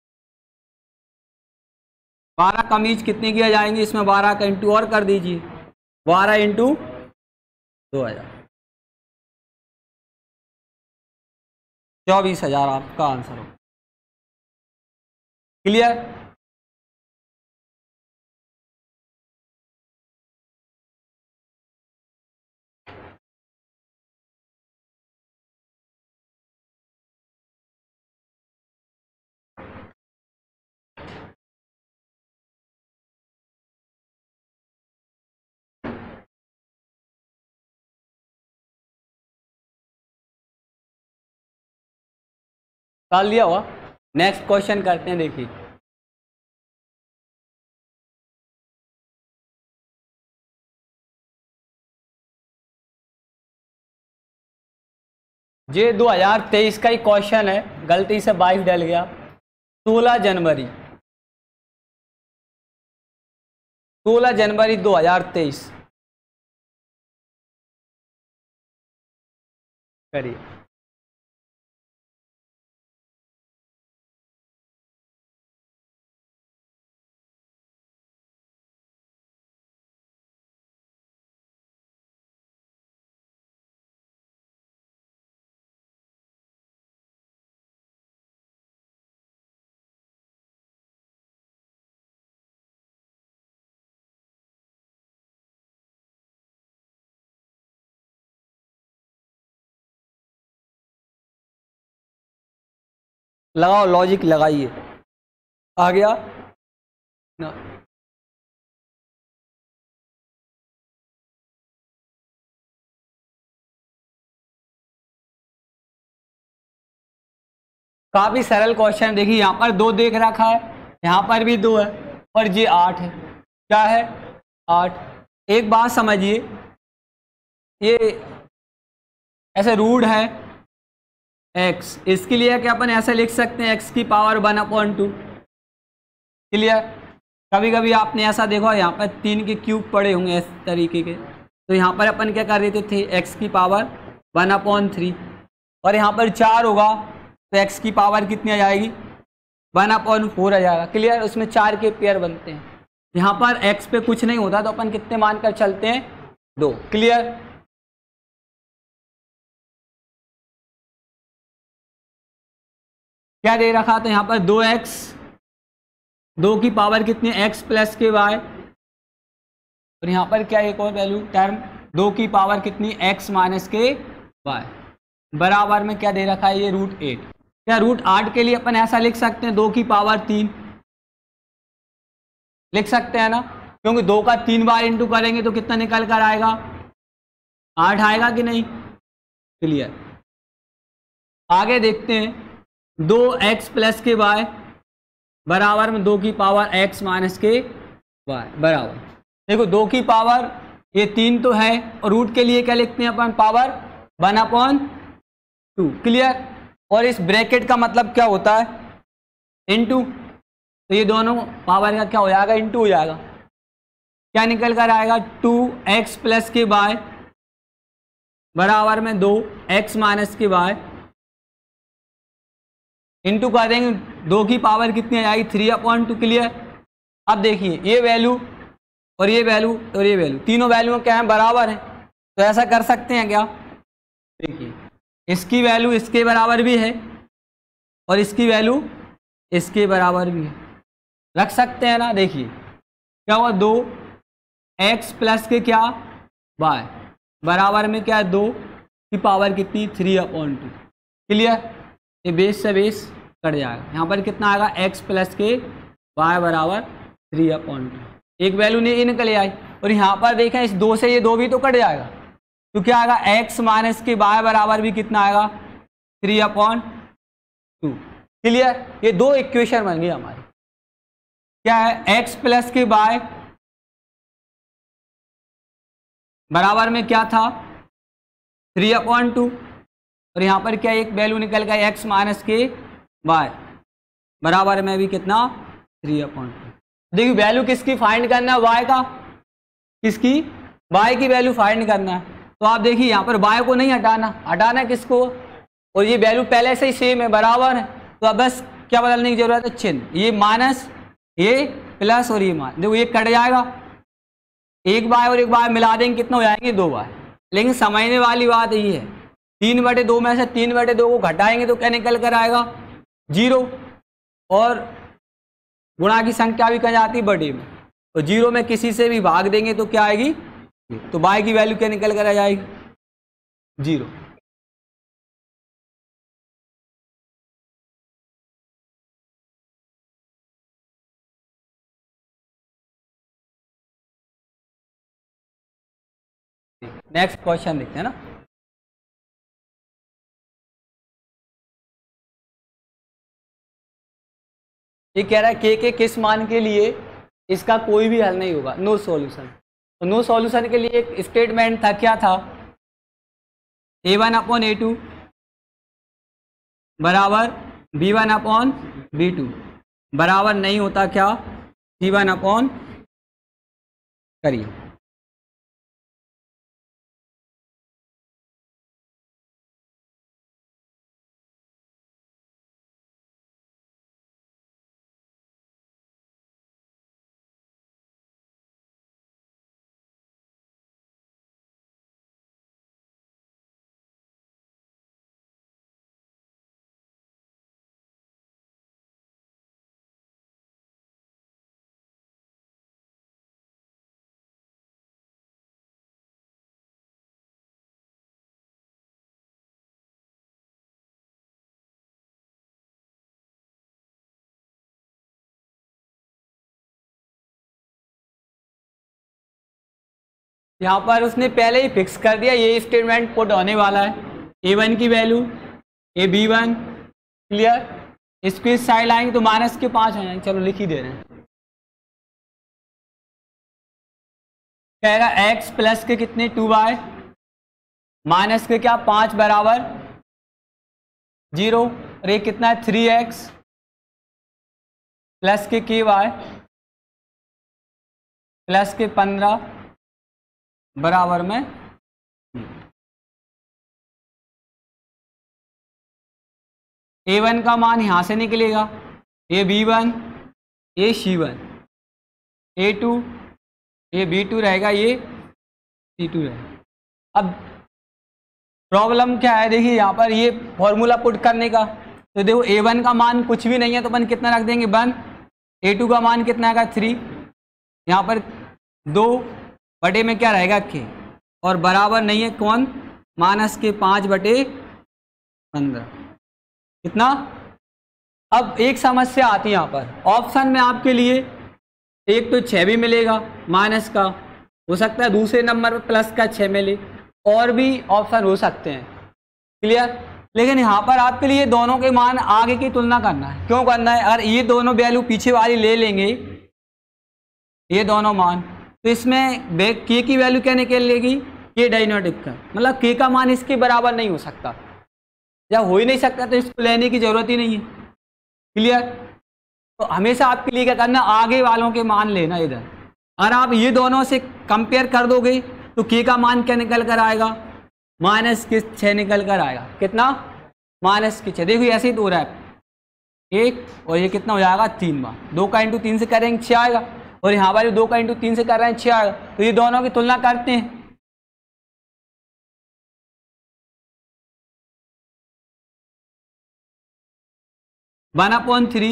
बारह कमीज कितने की आ जाएंगी, इसमें बारह का इंटू और कर दीजिए, बारह इंटू दो हजार, चौबीस हजार आपका आंसर हो। क्लियर। कर लिया हुआ। नेक्स्ट क्वेश्चन करते हैं। देखिए ये दो हजार तेईस का ही क्वेश्चन है, गलती से बाईस डल गया। सोलह जनवरी सोलह जनवरी दो हजार तेईस करिए। लगाओ, लॉजिक लगाइए। आ गया ना। काफी सरल क्वेश्चन। देखिए यहाँ पर दो देख रखा है, यहाँ पर भी दो है, और ये आठ है। क्या है, आठ। एक बात समझिए, ये ऐसे रूट है एक्स, इसके लिए क्या अपन ऐसे लिख सकते हैं, एक्स की power one upon two. Clear. कभी कभी आपने ऐसा देखा, यहाँ पर तीन के क्यूब पड़े होंगे इस तरीके के, तो यहाँ पर अपन क्या कर देते थे, एक्स की पावर वन अपॉन थ्री, और यहाँ पर चार होगा तो एक्स की पावर कितनी आ जाएगी, वन अपॉन फोर आ जाएगा। क्लियर। उसमें चार के पेयर बनते हैं। यहाँ पर एक्स पे कुछ नहीं होता तो अपन कितने मानकर चलते हैं, दो। क्लियर। क्या दे रखा था यहाँ पर, दो एक्स, दो की पावर कितनी, एक्स प्लस के वाई, और यहाँ पर क्या एक और वैल्यू टर्म दो की पावर कितनी x माइनस के वाई बराबर में क्या दे रखा है ये रूट एट। क्या रूट आठ के लिए अपन ऐसा लिख सकते हैं दो की पावर तीन लिख सकते हैं ना, क्योंकि दो का तीन बार इंटू करेंगे तो कितना निकल कर आएगा आठ आएगा कि नहीं। क्लियर। आगे देखते हैं दो एक्स प्लस के वाई बराबर में दो की पावर x माइनस के वाई बराबर, देखो दो की पावर ये तीन तो है और रूट के लिए क्या लिखते हैं अपन power one upon two. Clear. और इस ब्रैकेट का मतलब क्या होता है इनटू, तो ये दोनों पावर का क्या हो जाएगा इनटू हो जाएगा। क्या निकल कर आएगा टू एक्स प्लस के वाई बराबर में दो एक्स माइनस के वाई इंटू कर देंगे दो की पावर कितनी आ जाएगी थ्री अपॉन टू। क्लियर। अब देखिए ये वैल्यू और ये वैल्यू और ये वैल्यू तीनों वैल्यू क्या है बराबर है, तो ऐसा कर सकते हैं क्या, देखिए इसकी वैल्यू इसके बराबर भी है और इसकी वैल्यू इसके बराबर भी है, रख सकते हैं ना। देखिए क्या हुआ दो एक्स प्लस के क्या वाई बराबर में क्या दो की पावर कितनी थ्री अपॉन टू। क्लियर। ये बेस से बेस कट जाएगा, यहाँ पर कितना आएगा एक्स प्लस के वाई बराबर थ्री अपॉन टू, एक वैल्यू नहीं निकल आई। और यहाँ पर देखें इस दो से ये दो भी तो कट जाएगा, तो क्या आएगा एक्स माइनस के वाई बराबर भी कितना आएगा थ्री अपॉन टू। क्लियर। ये दो इक्वेशन बन गई हमारी, क्या है एक्स प्लस के वाई बराबर में क्या था थ्री अपॉन टू और यहाँ पर क्या एक वैल्यू निकल गया एक्स माइनस के वाई बराबर में भी कितना थ्री अपॉन टू। देखिए वैल्यू किसकी फाइंड करना है वाई का, किसकी वाई की वैल्यू फाइंड करना है। तो आप देखिए यहाँ पर वाई को नहीं हटाना, हटाना है किसको, और ये वैल्यू पहले से ही सेम है बराबर है, तो अब बस क्या बदलने की जरूरत है चिन्ह, ये माइनस ये प्लस और ये माइनस, देखो ये कट जाएगा एक बाय और एक बाय मिला देंगे कितना हो जाएंगे दो बाय। लेकिन समझने वाली बात ये है तीन बटे दो में से तीन बटे दो को घटाएंगे तो क्या निकल कर आएगा जीरो, और गुणा की संख्या भी कह जाती है बटे में, तो जीरो में किसी से भी भाग देंगे तो क्या आएगी, तो बाय की वैल्यू क्या निकल कर आ जाएगी जीरो। नेक्स्ट क्वेश्चन देखते हैं ना। ये कह रहा है के के किस मान के लिए इसका कोई भी हल नहीं होगा, नो सॉल्यूशन। तो नो सॉल्यूशन के लिए एक स्टेटमेंट था, क्या था, A one upon A two बराबर B one upon B two बराबर नहीं होता क्या सी वन अपॉन करिए यहाँ पर उसने पहले ही फिक्स कर दिया ये स्टेटमेंट पुट होने वाला है, ए वन की value A B one. Clear. इसको इस साइड लाएंगे तो माइनस के पाँच हो जाएंगे, चलो लिख ही दे रहे हैं। कहेगा एक्स प्लस के कितने टू वाई माइनस के क्या पाँच बराबर जीरो, और ये कितना है थ्री एक्स प्लस के के वाई प्लस के पंद्रह बराबर में ए वन का मान यहां से निकलेगा A B one A C one A two A B two रहेगा, ये सी टू रहेगा। अब प्रॉब्लम क्या है, देखिए यहाँ पर ये फॉर्मूला पुट करने का, तो देखो ए वन का मान कुछ भी नहीं है तो अपन कितना रख देंगे वन, ए टू का मान कितना आएगा थ्री, यहाँ पर दो बटे में क्या रहेगा के, और बराबर नहीं है कौन, माइनस के पाँच बटे पंद्रह। कितना। अब एक समस्या आती है यहाँ पर, ऑप्शन में आपके लिए एक तो छः भी मिलेगा माइनस का, हो सकता है दूसरे नंबर पर प्लस का छः मिले, और भी ऑप्शन हो सकते हैं। क्लियर। लेकिन यहाँ पर आपके लिए दोनों के मान आगे की तुलना करना है। क्यों करना है, अगर ये दोनों वैल्यू पीछे वाली ले लेंगे ये दोनों मान, तो इसमें के की वैल्यू क्या निकलेगी, के डायनेटिक का, मतलब के का मान इसके बराबर नहीं हो सकता। जब हो ही नहीं सकता तो इसको लेने की जरूरत ही नहीं है। क्लियर। तो हमेशा आपके लिए क्या करना, आगे वालों के मान लेना इधर। अगर आप ये दोनों से कंपेयर कर दोगे तो के का मान क्या निकल कर आएगा, माइनस के छः निकल कर आएगा। कितना, माइनस के छः। देखो ऐसे ही तो हो रहा है एक, और ये कितना हो जाएगा तीन बार, दो का इंटू तीन से करेंगे छः आएगा, और यहाँ पर दो का इंटू तीन से कर रहे हैं छः आएगा। तो ये दोनों की तुलना करते हैं। वन अपॉन थ्री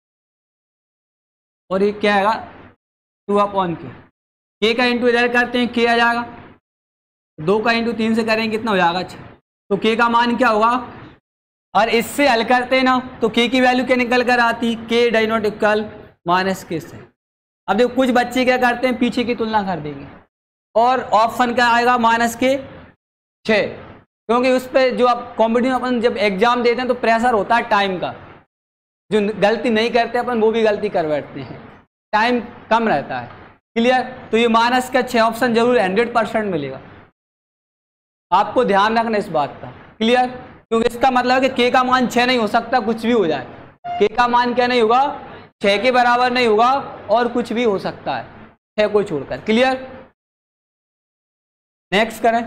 और ये क्या आएगा टू अपॉन के, के का इंटू इधर करते हैं के आ जाएगा, दो का इंटू तीन से करेंगे कितना हो जाएगा छः। तो के का मान क्या होगा, और इससे हल करते हैं ना तो के की वैल्यू क्या निकल कर आती, के डाई नॉट इक्वल माइनस के से। अब देखो कुछ बच्चे क्या करते हैं, पीछे की तुलना कर देंगे, और ऑप्शन क्या आएगा माइनस के छः, क्योंकि उस पर जो आप कॉम्पिटिटिव अपन जब एग्जाम देते हैं तो प्रेशर होता है टाइम का, जो गलती नहीं करते अपन वो भी गलती कर बैठते हैं, टाइम कम रहता है। क्लियर। तो ये माइनस का छः ऑप्शन जरूर हंड्रेड परसेंट मिलेगा, आपको ध्यान रखना इस बात का। क्लियर। क्योंकि इसका मतलब है कि के का मान छः नहीं हो सकता, कुछ भी हो जाए, के का मान क्या नहीं होगा, छः के बराबर नहीं होगा, और कुछ भी हो सकता है छः को छोड़कर। क्लियर। नेक्स्ट करें।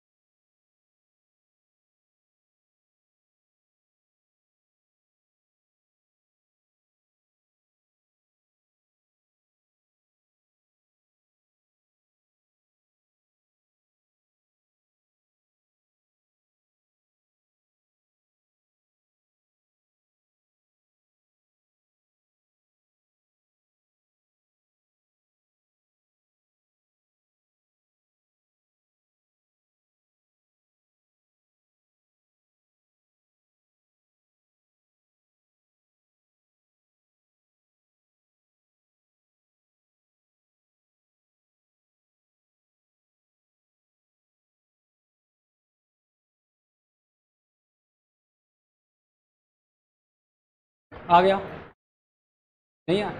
आ गया नहीं आ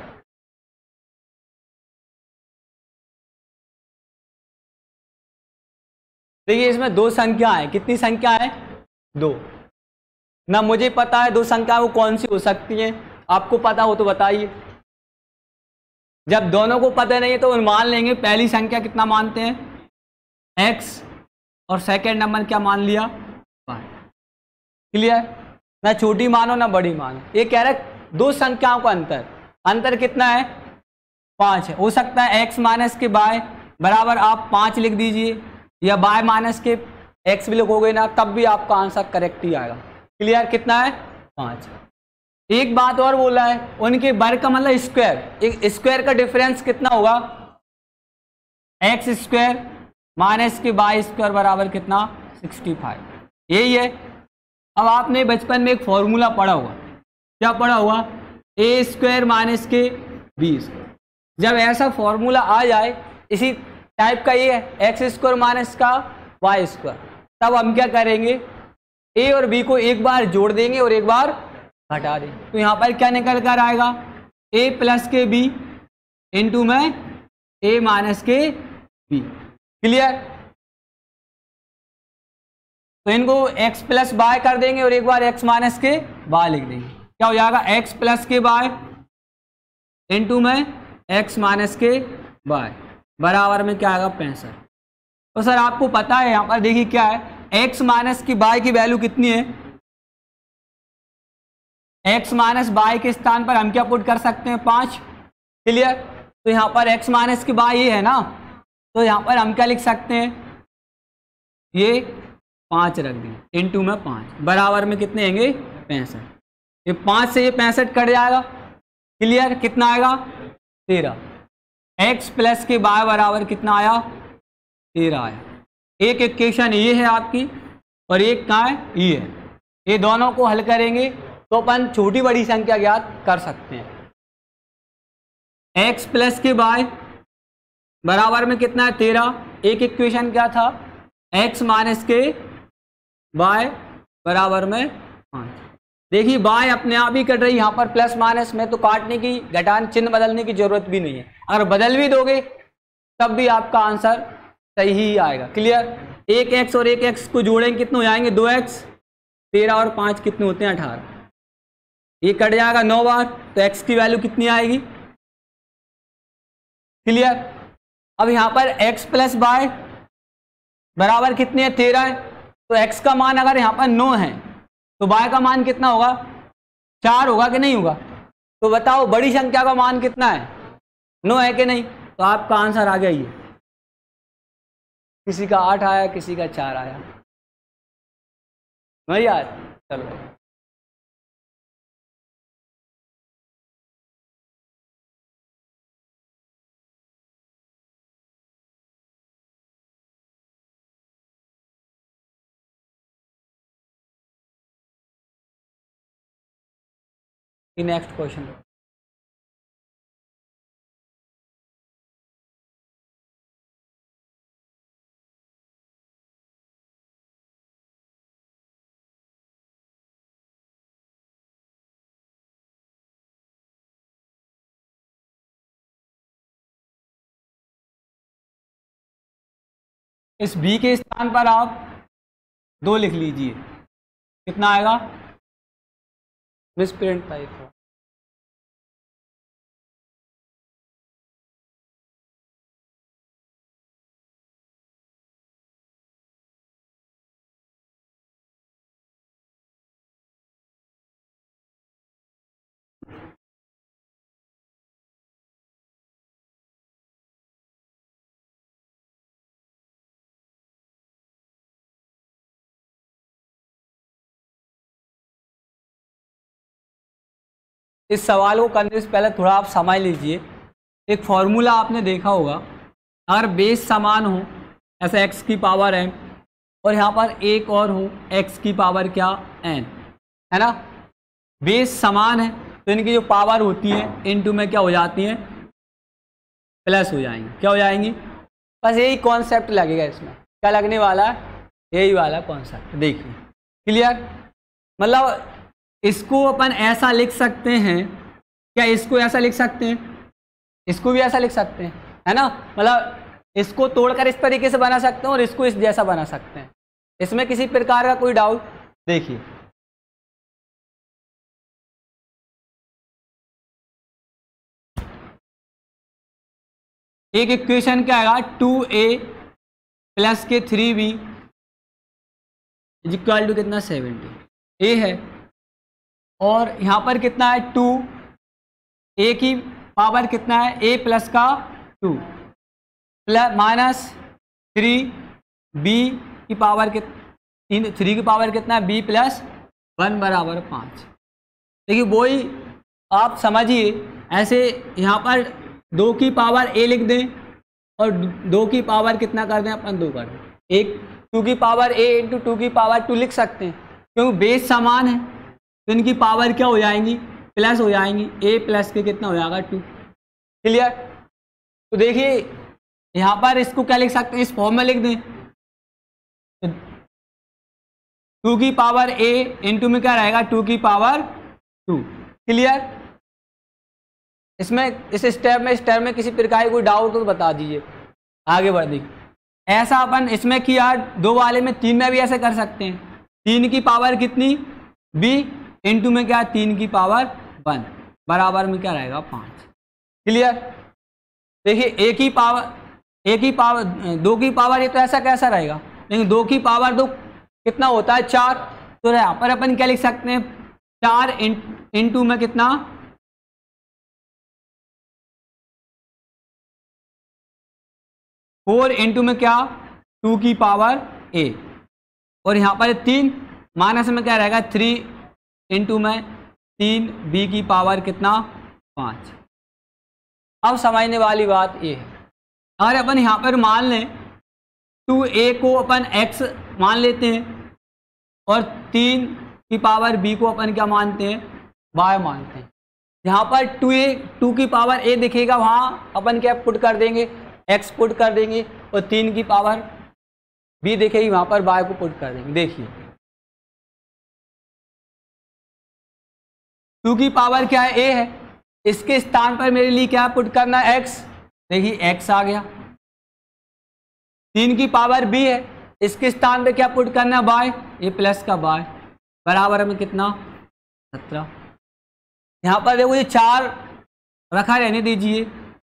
देखिए इसमें दो संख्या है, कितनी संख्या है, दो। ना मुझे पता है दो संख्या वो कौन सी हो सकती है, आपको पता हो तो बताइए। जब दोनों को पता नहीं है तो मान लेंगे पहली संख्या कितना मानते हैं x, और सेकंड नंबर क्या मान लिया y। क्लियर। ना छोटी मानो ना बड़ी मानो, ये कह रहा है दो संख्याओं का अंतर, अंतर कितना है पाँच है। हो सकता है x माइनस के y बराबर आप पाँच लिख दीजिए, या y माइनस के x भी लिखोगे ना तब भी आपका आंसर करेक्ट ही आएगा। क्लियर। कितना है पाँच। एक बात और बोला है, उनके वर्ग का मतलब स्क्वायर, एक स्क्वायर का डिफरेंस कितना होगा, एक्स स्क्वायर माइनस के वाई स्क्वायर बराबर कितना सिक्सटी फाइव। यही है। अब आपने बचपन में एक फॉर्मूला पढ़ा हुआ, क्या पढ़ा हुआ, ए स्क्वायर माइनस के बी स्क्वायर। जब ऐसा फॉर्मूला आ जाए इसी टाइप का, ये है एक्स स्क्वायर माइनस का वाई स्क्वायर, तब हम क्या करेंगे, ए और बी को एक बार जोड़ देंगे और एक बार हटा देंगे। तो यहाँ पर क्या निकल कर आएगा, ए प्लस के बी इंटू में ए माइनस के बी। क्लियर। तो इनको x प्लस बाय कर देंगे और एक बार x माइनस के बाय लिख देंगे। क्या हो जाएगा, x प्लस के बाय इंटू में x माइनस के बाय बराबर में क्या आएगा पैंसठ। तो सर आपको पता है यहाँ पर देखिए क्या है, x माइनस की बाय की वैल्यू कितनी है, x माइनस बाय के स्थान पर हम क्या पुट कर सकते हैं पाँच। क्लियर। तो यहाँ पर x माइनस की बाय ये है ना, तो यहाँ पर हम क्या लिख सकते हैं, ये पाँच रख दें इंटू में पाँच बराबर में कितने आएंगे पैंसठ। ये पाँच से ये पैंसठ कट जाएगा। क्लियर। कितना आएगा तेरह। x प्लस के बाय बराबर कितना आया तेरह आया। एक इक्वेशन ये है आपकी और एक कहाँ है, ये है। ये दोनों को हल करेंगे तो अपन छोटी बड़ी संख्या ज्ञात कर सकते हैं। x प्लस के वाई बराबर में कितना है, तेरह। एक इक्वेशन क्या था, x माइनस के वाई बराबर में पाँच। देखिए y अपने आप ही कट रही, यहाँ पर प्लस माइनस में तो काटने की, घटाने, चिन्ह बदलने की जरूरत भी नहीं है। अगर बदल भी दोगे तब भी आपका आंसर सही ही आएगा। क्लियर। एक x और एक x को जोड़ेंगे कितने हो जाएंगे, दो एक्स। तेरह और पाँच कितने होते हैं, अठारह। ये कट जाएगा नौ बार, तो x की वैल्यू कितनी आएगी। क्लियर। अब यहाँ पर x प्लस वाई बराबर कितने है, तेरह है। तो x का मान अगर यहाँ पर नौ है तो y का मान कितना होगा, चार होगा कि नहीं होगा। तो बताओ बड़ी संख्या का मान कितना है, नौ है कि नहीं। तो आपका आंसर आ गया ये। किसी का आठ आया, किसी का चार आया। नहीं यार, चलो नेक्स्ट क्वेश्चन। इस b के स्थान पर आप दो लिख लीजिए, कितना आएगा, मिस प्रिंट था एक। इस सवाल को करने से पहले थोड़ा आप समझ लीजिए। एक फॉर्मूला आपने देखा होगा, अगर बेस समान हो, ऐसे x की पावर m और यहाँ पर एक और हो x की पावर क्या n, है ना। बेस समान है तो इनकी जो पावर होती है इनटू में क्या हो जाती है, प्लस हो जाएंगी। क्या हो जाएंगी, बस यही कॉन्सेप्ट लगेगा इसमें। क्या लगने वाला है, यही वाला कॉन्सेप्ट। देखिए क्लियर। मतलब इसको अपन ऐसा लिख सकते हैं, क्या इसको ऐसा लिख सकते हैं, इसको भी ऐसा लिख सकते हैं, है ना। मतलब इसको तोड़कर इस तरीके से बना सकते हैं और इसको इस जैसा बना सकते हैं। इसमें किसी प्रकार का कोई डाउट। देखिए एक इक्वेशन क्या आएगा, टू ए प्लस के थ्री बी इक्वल टू कितना, सेवेंटी। ए है और यहाँ पर कितना है, टू। ए की पावर कितना है, ए प्लस का two plus minus three, B की पावर कितनी, थ्री की पावर कितना है, बी प्लस वन बराबर पाँच। देखिए वही आप समझिए, ऐसे यहाँ पर दो की पावर ए लिख दें और दो की पावर कितना कर दें अपन, दो कर दें। एक टू की पावर ए इंटू टू की पावर टू लिख सकते हैं, क्योंकि बेस समान है तो इनकी पावर क्या हो जाएंगी, प्लस हो जाएंगी। ए प्लस के कितना हो जाएगा, टू। क्लियर। तो देखिए यहाँ पर इसको क्या लिख सकते हैं, इस फॉर्म में लिख दें। तो टू की पावर ए इंटू में क्या रहेगा, टू की पावर टू। क्लियर। इसमें इस स्टेप में स्टेप में किसी प्रकार की कोई डाउट हो तो बता दीजिए, आगे बढ़ दीजिए। ऐसा अपन इसमें किया, दो वाले में तीन में भी ऐसे कर सकते हैं। तीन की पावर कितनी, बी इंटू में क्या, तीन की पावर वन बराबर में क्या रहेगा, पाँच। क्लियर। देखिए एक ही पावर, एक ही पावर, दो की पावर ये तो ऐसा कैसा रहेगा, लेकिन दो की पावर दो कितना होता है, चार। तो यहाँ पर अपन क्या लिख सकते हैं, चार इंटू में कितना, फोर इंटू में क्या, टू की पावर ए। और यहाँ पर तीन माइनस में क्या रहेगा, थ्री इंटू में तीन बी की पावर कितना, पाँच। अब समझने वाली बात ये है, अगर अपन यहाँ पर मान लें टू ए को अपन एक्स मान लेते हैं और तीन की पावर बी को अपन क्या मानते हैं, वाई मानते हैं। यहाँ पर टू ए टू की पावर ए दिखेगा, वहाँ अपन क्या पुट कर देंगे, एक्स पुट कर देंगे, और तीन की पावर बी दिखेगी, वहाँ पर वाई को पुट कर देंगे। देखिए टू की पावर क्या है, ए है, इसके स्थान पर मेरे लिए क्या पुट करना है, एक्स। देखिए एक्स आ गया। तीन की पावर बी है, इसके स्थान पे क्या पुट करना है, बाय, ये प्लस का बाय, बराबर में कितना, सत्रह। यहाँ पर देखो ये चार रखा रहने दीजिए।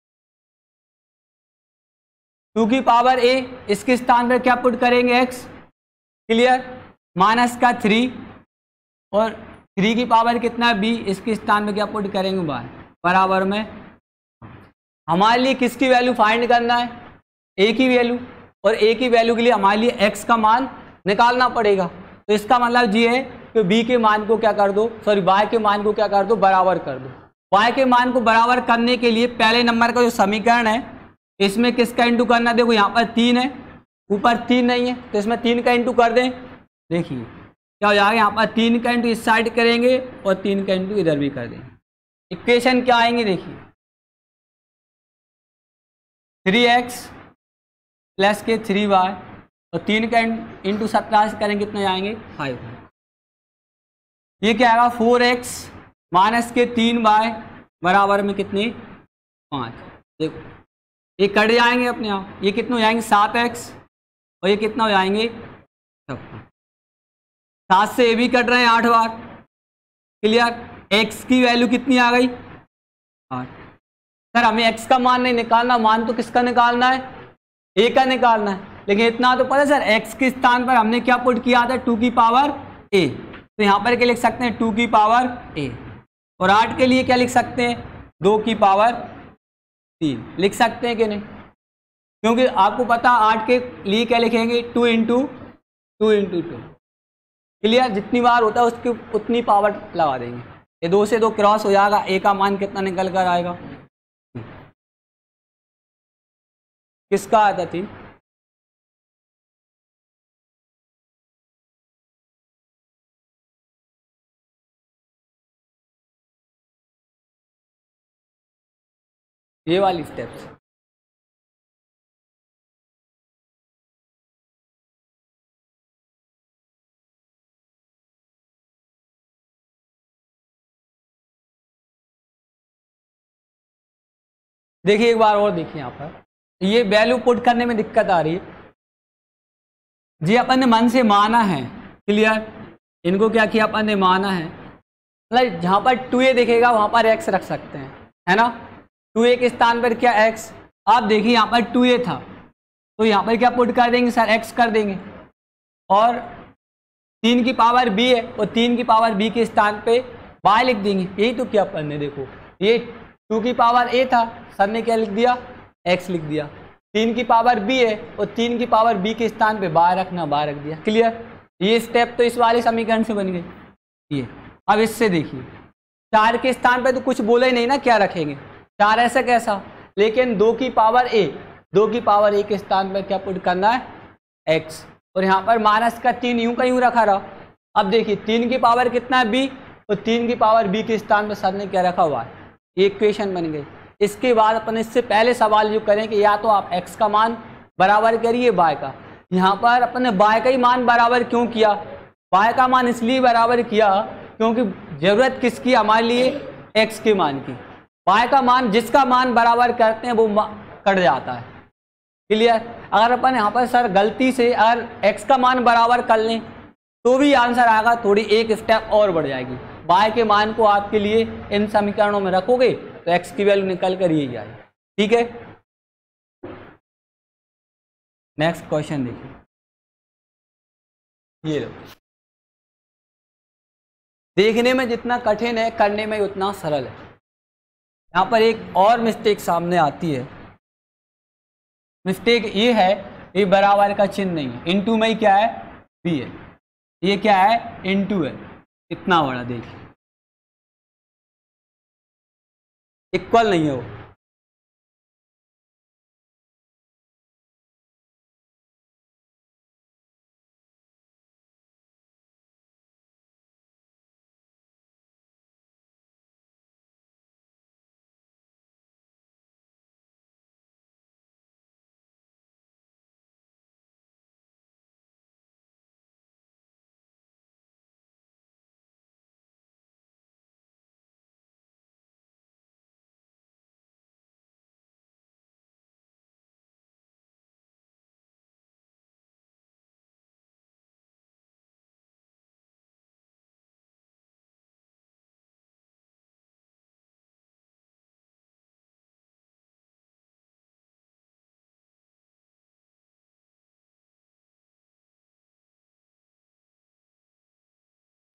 टू की पावर ए, इसके स्थान पे क्या पुट करेंगे, एक्स, क्लियर, माइनस का थ्री, और थ्री की पावर कितना है, बी, इसके स्थान पे क्या पुट करेंगे, बाय, बराबर में। हमारे लिए किसकी वैल्यू फाइंड करना है, ए की वैल्यू, और ए की वैल्यू के लिए हमारे लिए एक्स का मान निकालना पड़ेगा। तो इसका मतलब ये है कि बी के मान को क्या कर दो, सॉरी वाई के मान को क्या कर दो, बराबर कर दो। वाई के मान को बराबर करने के लिए पहले नंबर का जो समीकरण है इसमें किसका इंटू करना, देखो यहाँ पर तीन है, ऊपर तीन नहीं है, तो इसमें तीन का इंटू कर दें। देखिए क्या हो जाएगा, यहाँ पर तीन का इंटू इस साइड करेंगे और तीन का इंटू इधर भी कर देंगे। इक्वेशन क्या आएंगे, देखिए थ्री एक्स प्लस के थ्री वाई, और तीन का इंटू सत्रह से करेंगे, कितने आएंगे, फाइव। ये क्या आएगा, फोर एक्स माइनस के तीन वाई बराबर में कितने, पाँच। देखो ये कट जाएंगे अपने आप, ये कितने हो जाएंगे, सात एक्स, और ये कितना हो जाएंगे, छप्पन। सात से ये भी कट रहे हैं आठ बार, क्लियर। एक्स की वैल्यू कितनी आ गई, आठ। सर हमें एक्स का मान नहीं निकालना, मान तो किसका निकालना है, ए का निकालना है। लेकिन इतना तो पता है सर, एक्स के स्थान पर हमने क्या पुट किया था, टू की पावर ए, तो यहाँ पर क्या लिख सकते हैं, टू की पावर ए। और आठ के लिए क्या लिख सकते हैं, दो की पावर तीन लिख सकते हैं कि नहीं, क्योंकि आपको पता आठ के लिए क्या लिखेंगे, two into two into two, clear. जितनी बार होता है उसकी उतनी पावर लगा देंगे, ये दो से दो क्रॉस हो जाएगा, ए का मान कितना निकल कर आएगा, किसका आया था, तीन। ये वाली स्टेप्स, देखिए एक बार और देखिए, यहाँ पर ये वैल्यू पुट करने में दिक्कत आ रही है जी। अपन ने मन से माना है, क्लियर, इनको क्या किया अपन ने, माना है, मतलब जहाँ पर टू ए दिखेगा वहाँ पर एक्स रख सकते हैं, है ना। टू ए के स्थान पर क्या, एक्स। आप देखिए यहाँ पर टू ए था, तो यहाँ पर क्या पुट कर देंगे सर, एक्स कर देंगे, और तीन की पावर बी है, और तीन की पावर बी के स्थान पे वाई लिख देंगे। यही तो क्या अपन ने, देखो ये टू की पावर ए था, सर ने क्या लिख दिया, एक्स लिख दिया। तीन की पावर बी है, और तीन की पावर बी के स्थान पे बाय रखना, बाय रख दिया, क्लियर। ये स्टेप तो इस वाले समीकरण से बन गई। ये अब इससे देखिए, चार के स्थान पे तो कुछ बोला ही नहीं ना, क्या रखेंगे, चार ऐसा कैसा, लेकिन दो की पावर ए, दो की पावर ए के स्थान पर क्या पुट करना है, एक्स, और यहाँ पर माइनस का तीन यूं का यूं रखा रहा। अब देखिए तीन की पावर कितना है, बी, और तीन की पावर बी के स्थान पर सर ने क्या रखा हुआ है, ये इक्वेशन बन गई। इसके बाद अपन इससे पहले सवाल जो करें कि या तो आप x का मान बराबर करिए y का। यहाँ पर अपन ने y का ही मान बराबर क्यों किया, y का मान इसलिए बराबर किया क्योंकि ज़रूरत किसकी, हमारे लिए x के मान की। y का मान जिसका मान बराबर करते हैं वो कट जाता है, क्लियर। अगर अपन यहाँ पर सर गलती से अगर x का मान बराबर कर लें तो भी आंसर आएगा, थोड़ी एक स्टेप और बढ़ जाएगी। y के मान को आपके लिए इन समीकरणों में रखोगे तो x की वैल्यू निकल कर यही आएगी, ठीक है। नेक्स्ट क्वेश्चन देखिए, ये लो, देखने में जितना कठिन है करने में उतना सरल है। यहाँ पर एक और मिस्टेक सामने आती है, मिस्टेक ये है, ये बराबर का चिन्ह नहीं है, इनटू में ही क्या है, बी है, ये क्या है, इनटू है, इतना बड़ा देखिए, इक्वल नहीं है वो।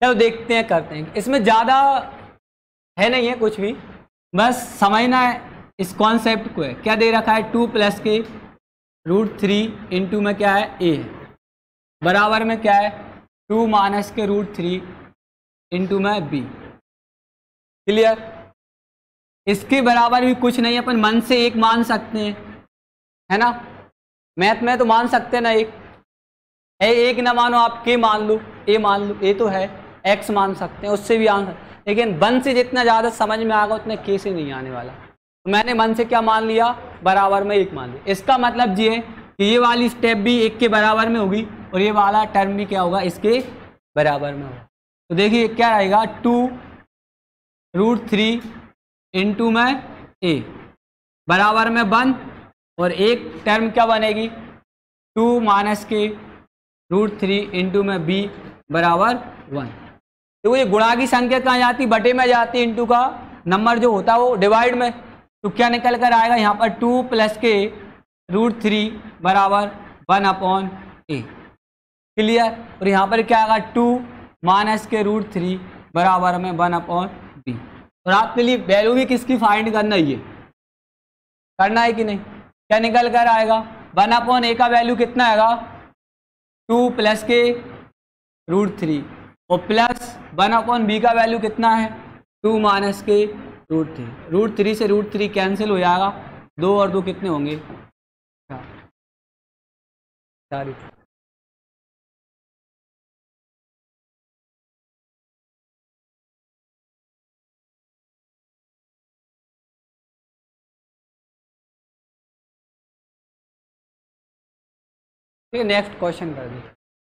चलो देखते हैं, करते हैं। इसमें ज़्यादा है नहीं है कुछ भी, बस समझना है इस कॉन्सेप्ट को है। क्या दे रखा है, टू प्लस के रूट थ्री इंटू में क्या है ए है, बराबर में क्या है टू माइनस के रूट थ्री इंटू में बी। क्लियर? इसके बराबर भी कुछ नहीं, अपन मन से एक मान सकते हैं, है ना। मैथ में तो मान सकते हैं ना एक है, एक ना मानो आप के मान लो, ए मान लो, ए तो है, एक्स मान सकते हैं, उससे भी आंसर। लेकिन वन से जितना ज़्यादा समझ में आएगा उतने के से नहीं आने वाला। तो मैंने मन से क्या मान लिया, बराबर में एक मान लिया। इसका मतलब ये है कि ये वाली स्टेप भी एक के बराबर में होगी और ये वाला टर्म भी क्या होगा, इसके बराबर में होगा। तो देखिए क्या रहेगा, टू रूट थ्री इंटू में ए बराबर में वन, और एक टर्म क्या बनेगी, टू माइनस के रूट थ्री इंटू में बी बराबर वन। तो ये गुणा की संख्या कहाँ जाती, बटे में जाती, इंटू का नंबर जो होता है वो डिवाइड में। तो क्या निकल कर आएगा यहाँ पर, टू प्लस के रूट थ्री बराबर वन अपॉन ए। क्लियर? और यहाँ पर क्या आएगा, टू माइनस के रूट थ्री बराबर में वन अपॉन बी। और आपके लिए वैल्यू भी किसकी फाइंड करना ही है, करना है कि नहीं। क्या निकल कर आएगा, वन अपॉन ए का वैल्यू कितना आएगा, टू प्लस के रूट थ्री, और प्लस वन अपॉन बी का वैल्यू कितना है, टू माइनस के रूट थ्री। रूट थ्री से रूट थ्री कैंसिल हो जाएगा, दो और दो कितने होंगे, चार। ठीक है, नेक्स्ट क्वेश्चन कर दीजिए।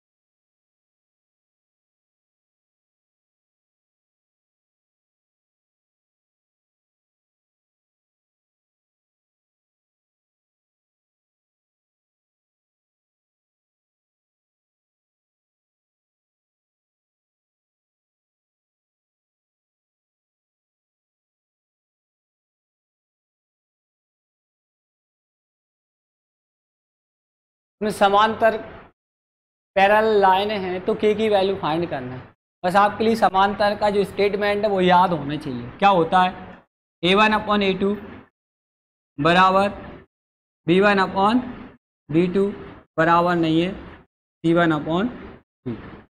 इसमें समांतर पैरेलल लाइनें हैं तो के की वैल्यू फाइंड करना है। बस आपके लिए समांतर का जो स्टेटमेंट है वो याद होना चाहिए। क्या होता है, A one upon A two बराबर B one upon B two बराबर नहीं है सी वन अपॉन बी।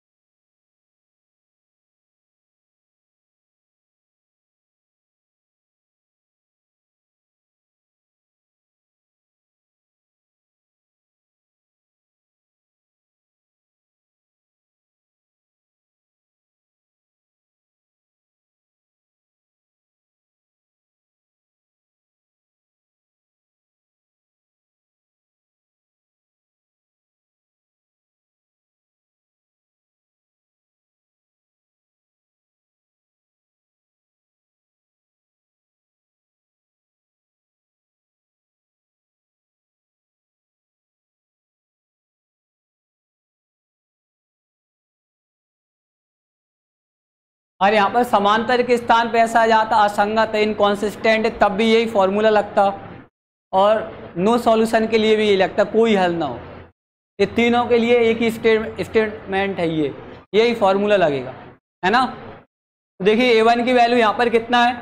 और यहाँ पर समांतर के स्थान पे ऐसा आ जाता असंगत है, इनकॉन्सिस्टेंट है, तब भी यही फॉर्मूला लगता। और नो सॉल्यूशन के लिए भी यही लगता, कोई हल ना हो। ये तीनों के लिए एक ही स्टेट स्टेटमेंट है, ये यही फॉर्मूला लगेगा, है ना। तो देखिए ए वन की वैल्यू यहाँ पर कितना है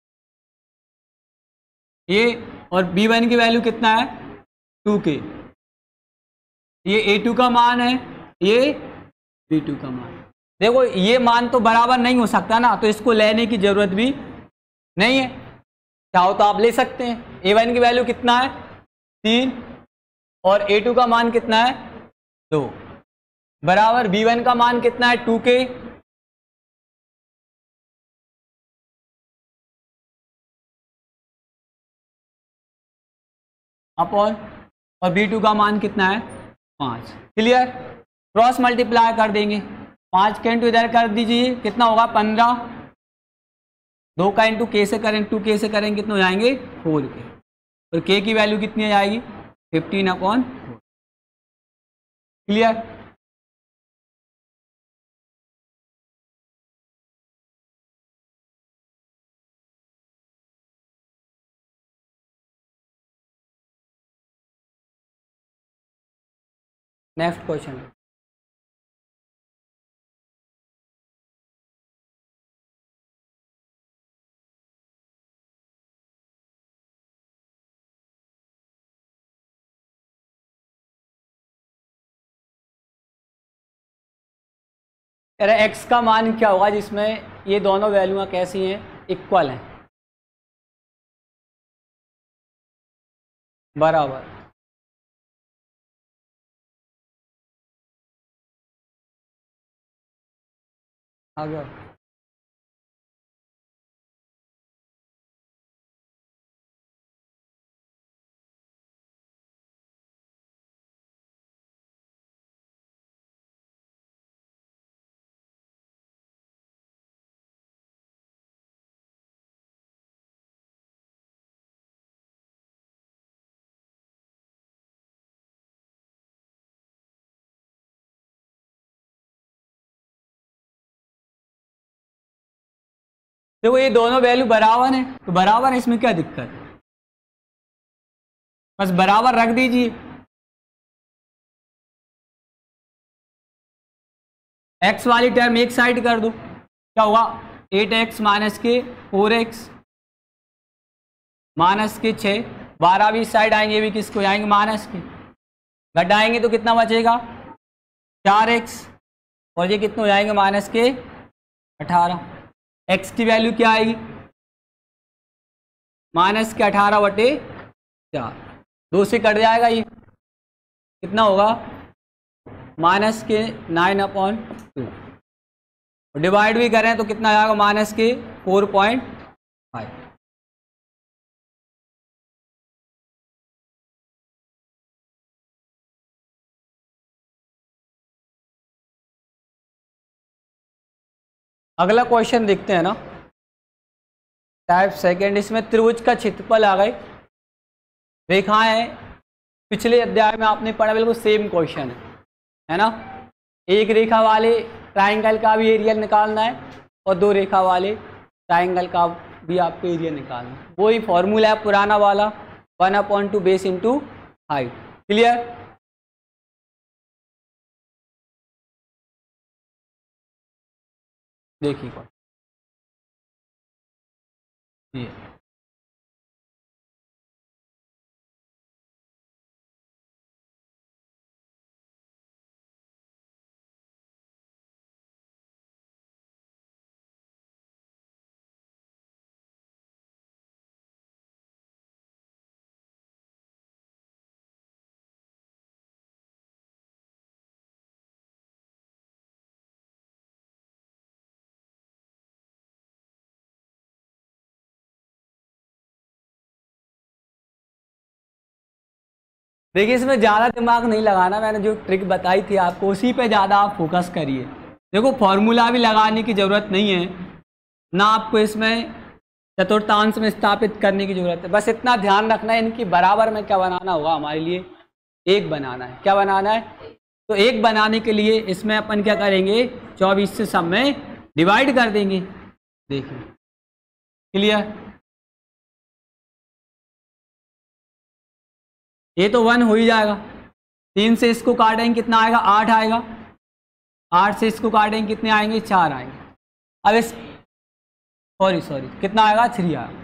ये, और बी वन की वैल्यू कितना है टू के। ये ए टू का मान है, ये बी टू का मान। देखो ये मान तो बराबर नहीं हो सकता ना, तो इसको लेने की जरूरत भी नहीं है। चाहो तो आप ले सकते हैं। ए वन की वैल्यू कितना है तीन, और ए टू का मान कितना है दो, बराबर बी वन का मान कितना है टू के, अपॉन, और बी टू का मान कितना है पाँच। क्लियर? क्रॉस मल्टीप्लाई कर देंगे, पाँच का इंटू इधर कर दीजिए, कितना होगा पंद्रह, दो का इंटू के से करें, टू के से करेंगे कितने हो जाएंगे फोर के, और के की वैल्यू कितनी आ जाएगी fifteen upon four. Clear? Next question. अरे एक्स का मान क्या होगा जिसमें ये दोनों वैल्यूआँ कैसी हैं, इक्वल हैं, बराबर। आ गया। देखो ये दोनों वैल्यू बराबर है तो बराबर है, इसमें क्या दिक्कत है, बस बराबर रख दीजिए। एक्स वाली टर्म एक साइड कर दो, क्या होगा, एट एक्स माइनस के फोर एक्स माइनस के छः, बारह भी साइड आएंगे, ये भी किसको आएंगे, माइनस के, घटाएंगे तो कितना बचेगा, चार एक्स, और ये कितने हो जाएंगे, माइनस के अठारह। एक्स की वैल्यू क्या आएगी, माइनस के अठारह बटे चार, दो से कट जाएगा, ये कितना होगा, माइनस के नाइन अपॉन टू, डिवाइड भी करें तो कितना आएगा, माइनस के फोर पॉइंट फाइव। अगला क्वेश्चन देखते हैं ना, टाइप सेकेंड, इसमें त्रिभुज का क्षेत्रफल आ गए, रेखाएं, पिछले अध्याय में आपने पढ़ा, बिल्कुल सेम क्वेश्चन है है ना। एक रेखा वाले ट्राइंगल का भी एरिया निकालना है और दो रेखा वाले ट्राइंगल का भी आपको एरिया निकालना है, वही फॉर्मूला है पुराना वाला, one upon two base into height. Clear, देखिए कौन ये देखिए, इसमें ज़्यादा दिमाग नहीं लगाना, मैंने जो ट्रिक बताई थी आपको उसी पे ज़्यादा आप फोकस करिए। देखो फॉर्मूला भी लगाने की ज़रूरत नहीं है, ना आपको इसमें चतुर्थांश में स्थापित करने की ज़रूरत है, बस इतना ध्यान रखना है इनकी बराबर में क्या बनाना होगा, हमारे लिए एक बनाना है। क्या बनाना है, तो एक बनाने के लिए इसमें अपन क्या करेंगे, चौबीस से सब में डिवाइड कर देंगे। देखिए क्लियर, ये तो वन हो ही जाएगा, तीन से इसको काटेंगे कितना आएगा, आठ आएगा, आठ से इसको काटेंगे कितने आएंगे, चार आएंगे। अब इस सॉरी सॉरी कितना आएगा, थ्री आएगा।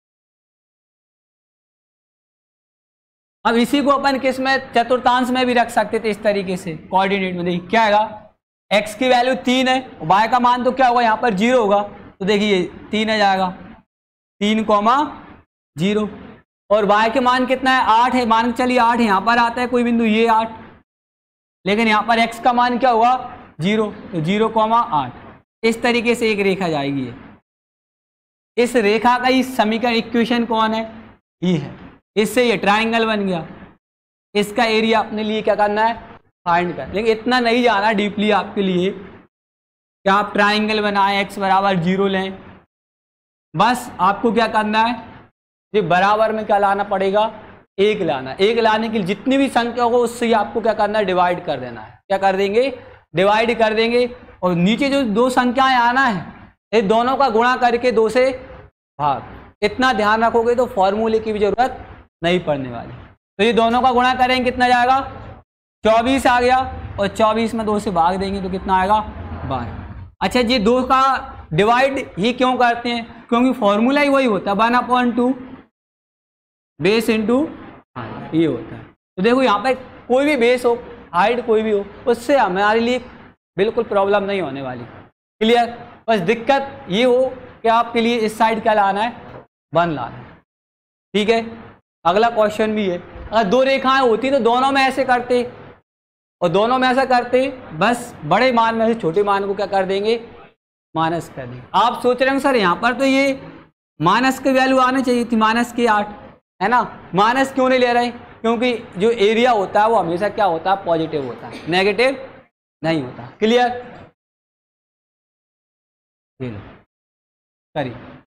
अब इसी को अपन किस में, चतुर्थांश में भी रख सकते थे इस तरीके से, कोऑर्डिनेट में। देखिए क्या आएगा, एक्स की वैल्यू तीन है, वाई का मान तो क्या होगा, यहाँ पर जीरो होगा, तो देखिए तीन आ जाएगा, तीन कॉमा जीरो, और y के मान कितना है, आठ है, मान चलिए आठ यहाँ पर आता है कोई बिंदु, ये आठ, लेकिन यहाँ पर x का मान क्या होगा, जीरो, तो जीरो कॉमा आठ। इस तरीके से एक रेखा जाएगी है। इस रेखा का ही समीकरण इक्वेशन कौन है, ये है, इससे ये ट्राइंगल बन गया। इसका एरिया अपने लिए क्या करना है, फाइंड कर, लेकिन इतना नहीं जाना डीपली आपके लिए कि आप ट्राइंगल बनाएं, x बराबर जीरो लें, बस आपको क्या करना है, ये बराबर में क्या लाना पड़ेगा, एक लाना। एक लाने के लिए जितनी भी संख्या होगा उससे आपको क्या करना है, डिवाइड कर देना है। क्या कर देंगे, डिवाइड कर देंगे, और नीचे जो दो संख्याएं आना है, ये दोनों का गुणा करके दो से भाग। इतना ध्यान रखोगे तो फॉर्मूले की भी जरूरत नहीं पड़ने वाली। तो ये दोनों का गुणा करेंगे कितना जाएगा, चौबीस आ गया, और चौबीस में दो से भाग देंगे तो कितना आएगा, बारह। अच्छा, ये दो का डिवाइड ही क्यों करते हैं, क्योंकि फॉर्मूला ही वही होता है, one upon two base into height, ये होता है। तो देखो यहाँ पे कोई भी बेस हो, हाइट कोई भी हो, उससे हमारे लिए बिल्कुल प्रॉब्लम नहीं होने वाली। क्लियर? बस दिक्कत ये हो कि आपके लिए इस साइड क्या लाना है, वन लाना है। ठीक है, अगला क्वेश्चन भी है, अगर दो रेखाएं होती तो दोनों में ऐसे करते, और दोनों में ऐसा करते बस बड़े मान में से छोटे मान को क्या कर देंगे, माइनस कर देंगे। आप सोच रहे हो सर यहाँ पर तो ये माइनस की वैल्यू आनी चाहिए थी, माइनस की आठ, है ना। माइनस क्यों नहीं ले रहे, क्योंकि जो एरिया होता है वो हमेशा क्या होता है, पॉजिटिव होता है, नेगेटिव नहीं होता। क्लियर? करिए।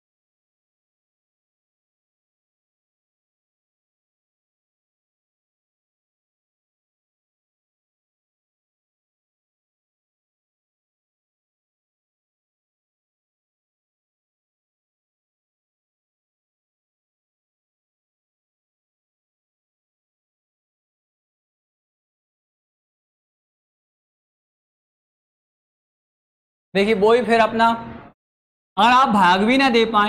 देखिए वो ही फिर अपना, अगर आप भाग भी ना दे पाए,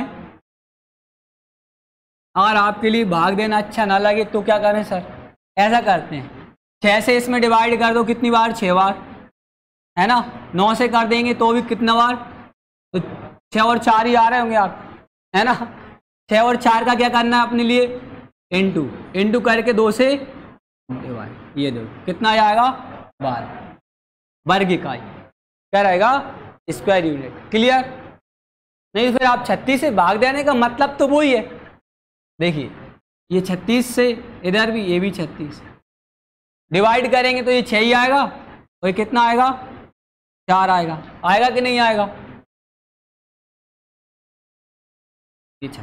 अगर आपके लिए भाग देना अच्छा ना लगे तो क्या करें सर, ऐसा करते हैं, छः से इसमें डिवाइड कर दो, कितनी बार, छः बार, है ना। नौ से कर देंगे तो भी कितना बार, तो छः और चार ही आ रहे होंगे आप, है ना। छः और चार का क्या करना है अपने लिए, इंटू इंटू करके दो से डिवाइड, ये दो कितना आएगा, बारह वर्ग इकाई, क्या रहेगा, स्क्वायर यूनिट। क्लियर? नहीं फिर आप छत्तीस से भाग देने का मतलब तो वही है, देखिए ये छत्तीस से इधर भी, ये भी छत्तीस डिवाइड करेंगे तो ये छः ही आएगा, और ये कितना आएगा, चार आएगा। आएगा कि नहीं आएगा, अच्छा।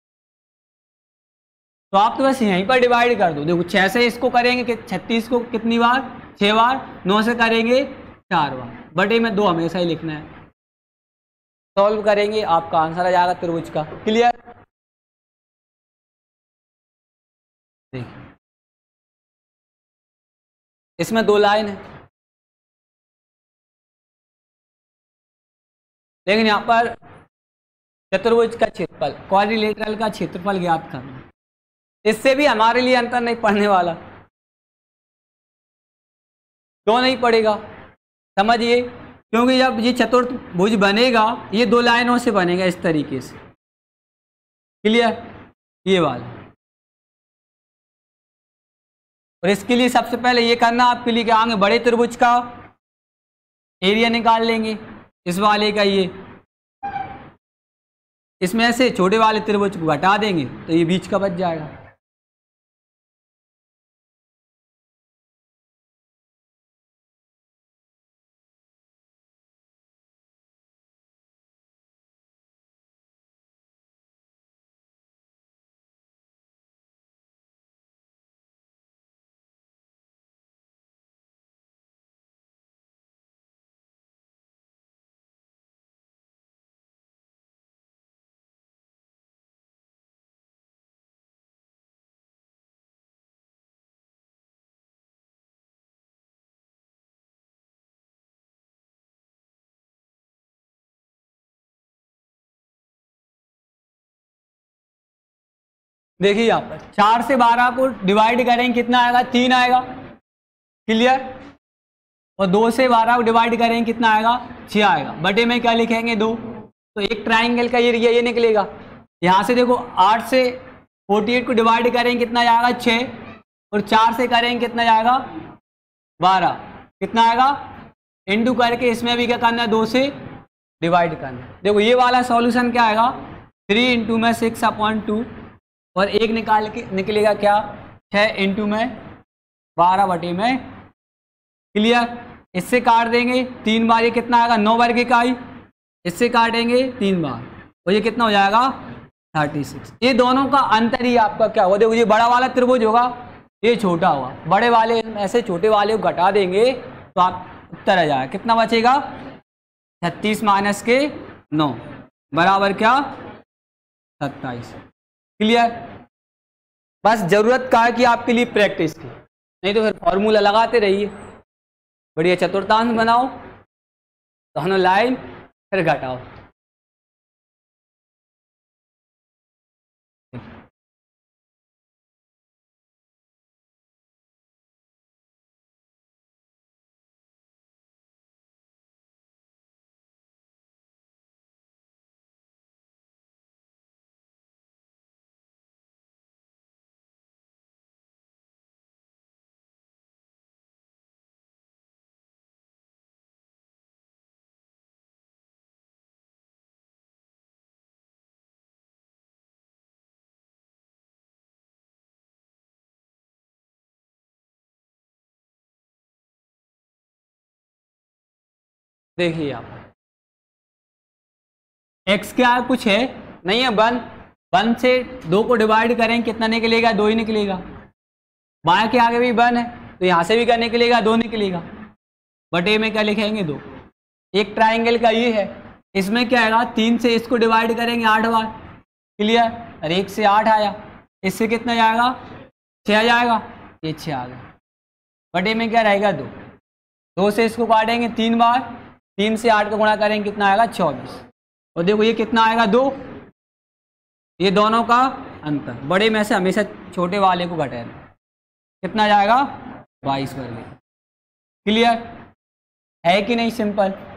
तो आप तो बस यहीं पर डिवाइड कर दो, देखो छः से इसको करेंगे कि छत्तीस को कितनी बार, छः बार, नौ से करेंगे चार बार, बटे में दो हमेशा ही लिखना है। सॉल्व करेंगे आपका आंसर आ जाएगा त्रिभुज का। क्लियर? देखिए इसमें दो लाइन है, लेकिन यहाँ पर चतुर्भुज का क्षेत्रफल, क्वाड्रिलेटरल का क्षेत्रफल ज्ञात करना, इससे भी हमारे लिए अंतर नहीं पड़ने वाला। क्यों नहीं पड़ेगा, समझिए, क्योंकि जब ये चतुर्भुज बनेगा ये दो लाइनों से बनेगा इस तरीके से। क्लियर? ये वाला, और इसके लिए सबसे पहले ये करना आपके लिए, क्या आगे बड़े त्रिभुज का एरिया निकाल लेंगे, इस वाले का ये, इसमें से छोटे वाले त्रिभुज को घटा देंगे तो ये बीच का बच जाएगा। देखिए यहाँ पर चार से बारह को डिवाइड करेंगे कितना आएगा, तीन आएगा। क्लियर? और दो से बारह को डिवाइड करेंगे कितना आएगा, छः आएगा। बटे में क्या लिखेंगे, दो। तो एक ट्राइंगल का एरिया ये निकलेगा। यहाँ से देखो आठ से अड़तालीस को डिवाइड करेंगे कितना जाएगा, छः, और चार से करेंगे कितना जाएगा, बारह, कितना आएगा, इंटू करके इसमें भी क्या करना है, दो से डिवाइड करना है। देखो ये वाला सॉल्यूशन क्या आएगा, थ्री इंटू में सिक्स अपॉइंट टू, और एक निकाल के निकलेगा क्या, छः इंटू में बारह बटे में। क्लियर? इससे काट देंगे तीन बार, ये कितना आएगा, नौ वर्ग इकाई। इससे काटेंगे तीन बार, और ये कितना हो जाएगा, थर्टी सिक्स। ये दोनों का अंतर ही आपका क्या होगा, देखो ये बड़ा वाला त्रिभुज होगा, ये छोटा होगा, बड़े वाले ऐसे छोटे वाले को घटा देंगे तो आप उत्तर आ जाएगा, कितना बचेगा, छत्तीस माइनस के नौ बराबर क्या, सत्ताईस। क्लियर? बस जरूरत का है कि आपके लिए प्रैक्टिस की, नहीं तो फिर फॉर्मूला लगाते रहिए। बढ़िया चतुर्थांश बनाओ, दोनों लाइन, फिर घटाओ। देखिए आप x क्या है, कुछ है नहीं है, वन। वन से दो को डिवाइड करें कितना निकलेगा, दो ही निकलेगा। बाएं के आगे भी वन है तो यहाँ से भी क्या निकलेगा, दो निकलेगा। बट ए में क्या लिखेंगे, दो। एक ट्राइंगल का ये है, इसमें क्या आएगा, तीन से इसको डिवाइड करेंगे आठ बार, क्लियर। और एक से आठ आया, इससे कितना जाएगा, छः आ जाएगा, ये छः आ गया। बट ए में क्या रहेगा, दो। दो से इसको काटेंगे तीन बार, तीन से आठ को गुणा करेंगे कितना आएगा, चौबीस। और देखो ये कितना आएगा, दो। ये दोनों का अंतर, बड़े में से हमेशा छोटे वाले को घटाना, कितना जाएगा, बाईस वर्ग। क्लियर है कि नहीं, सिंपल।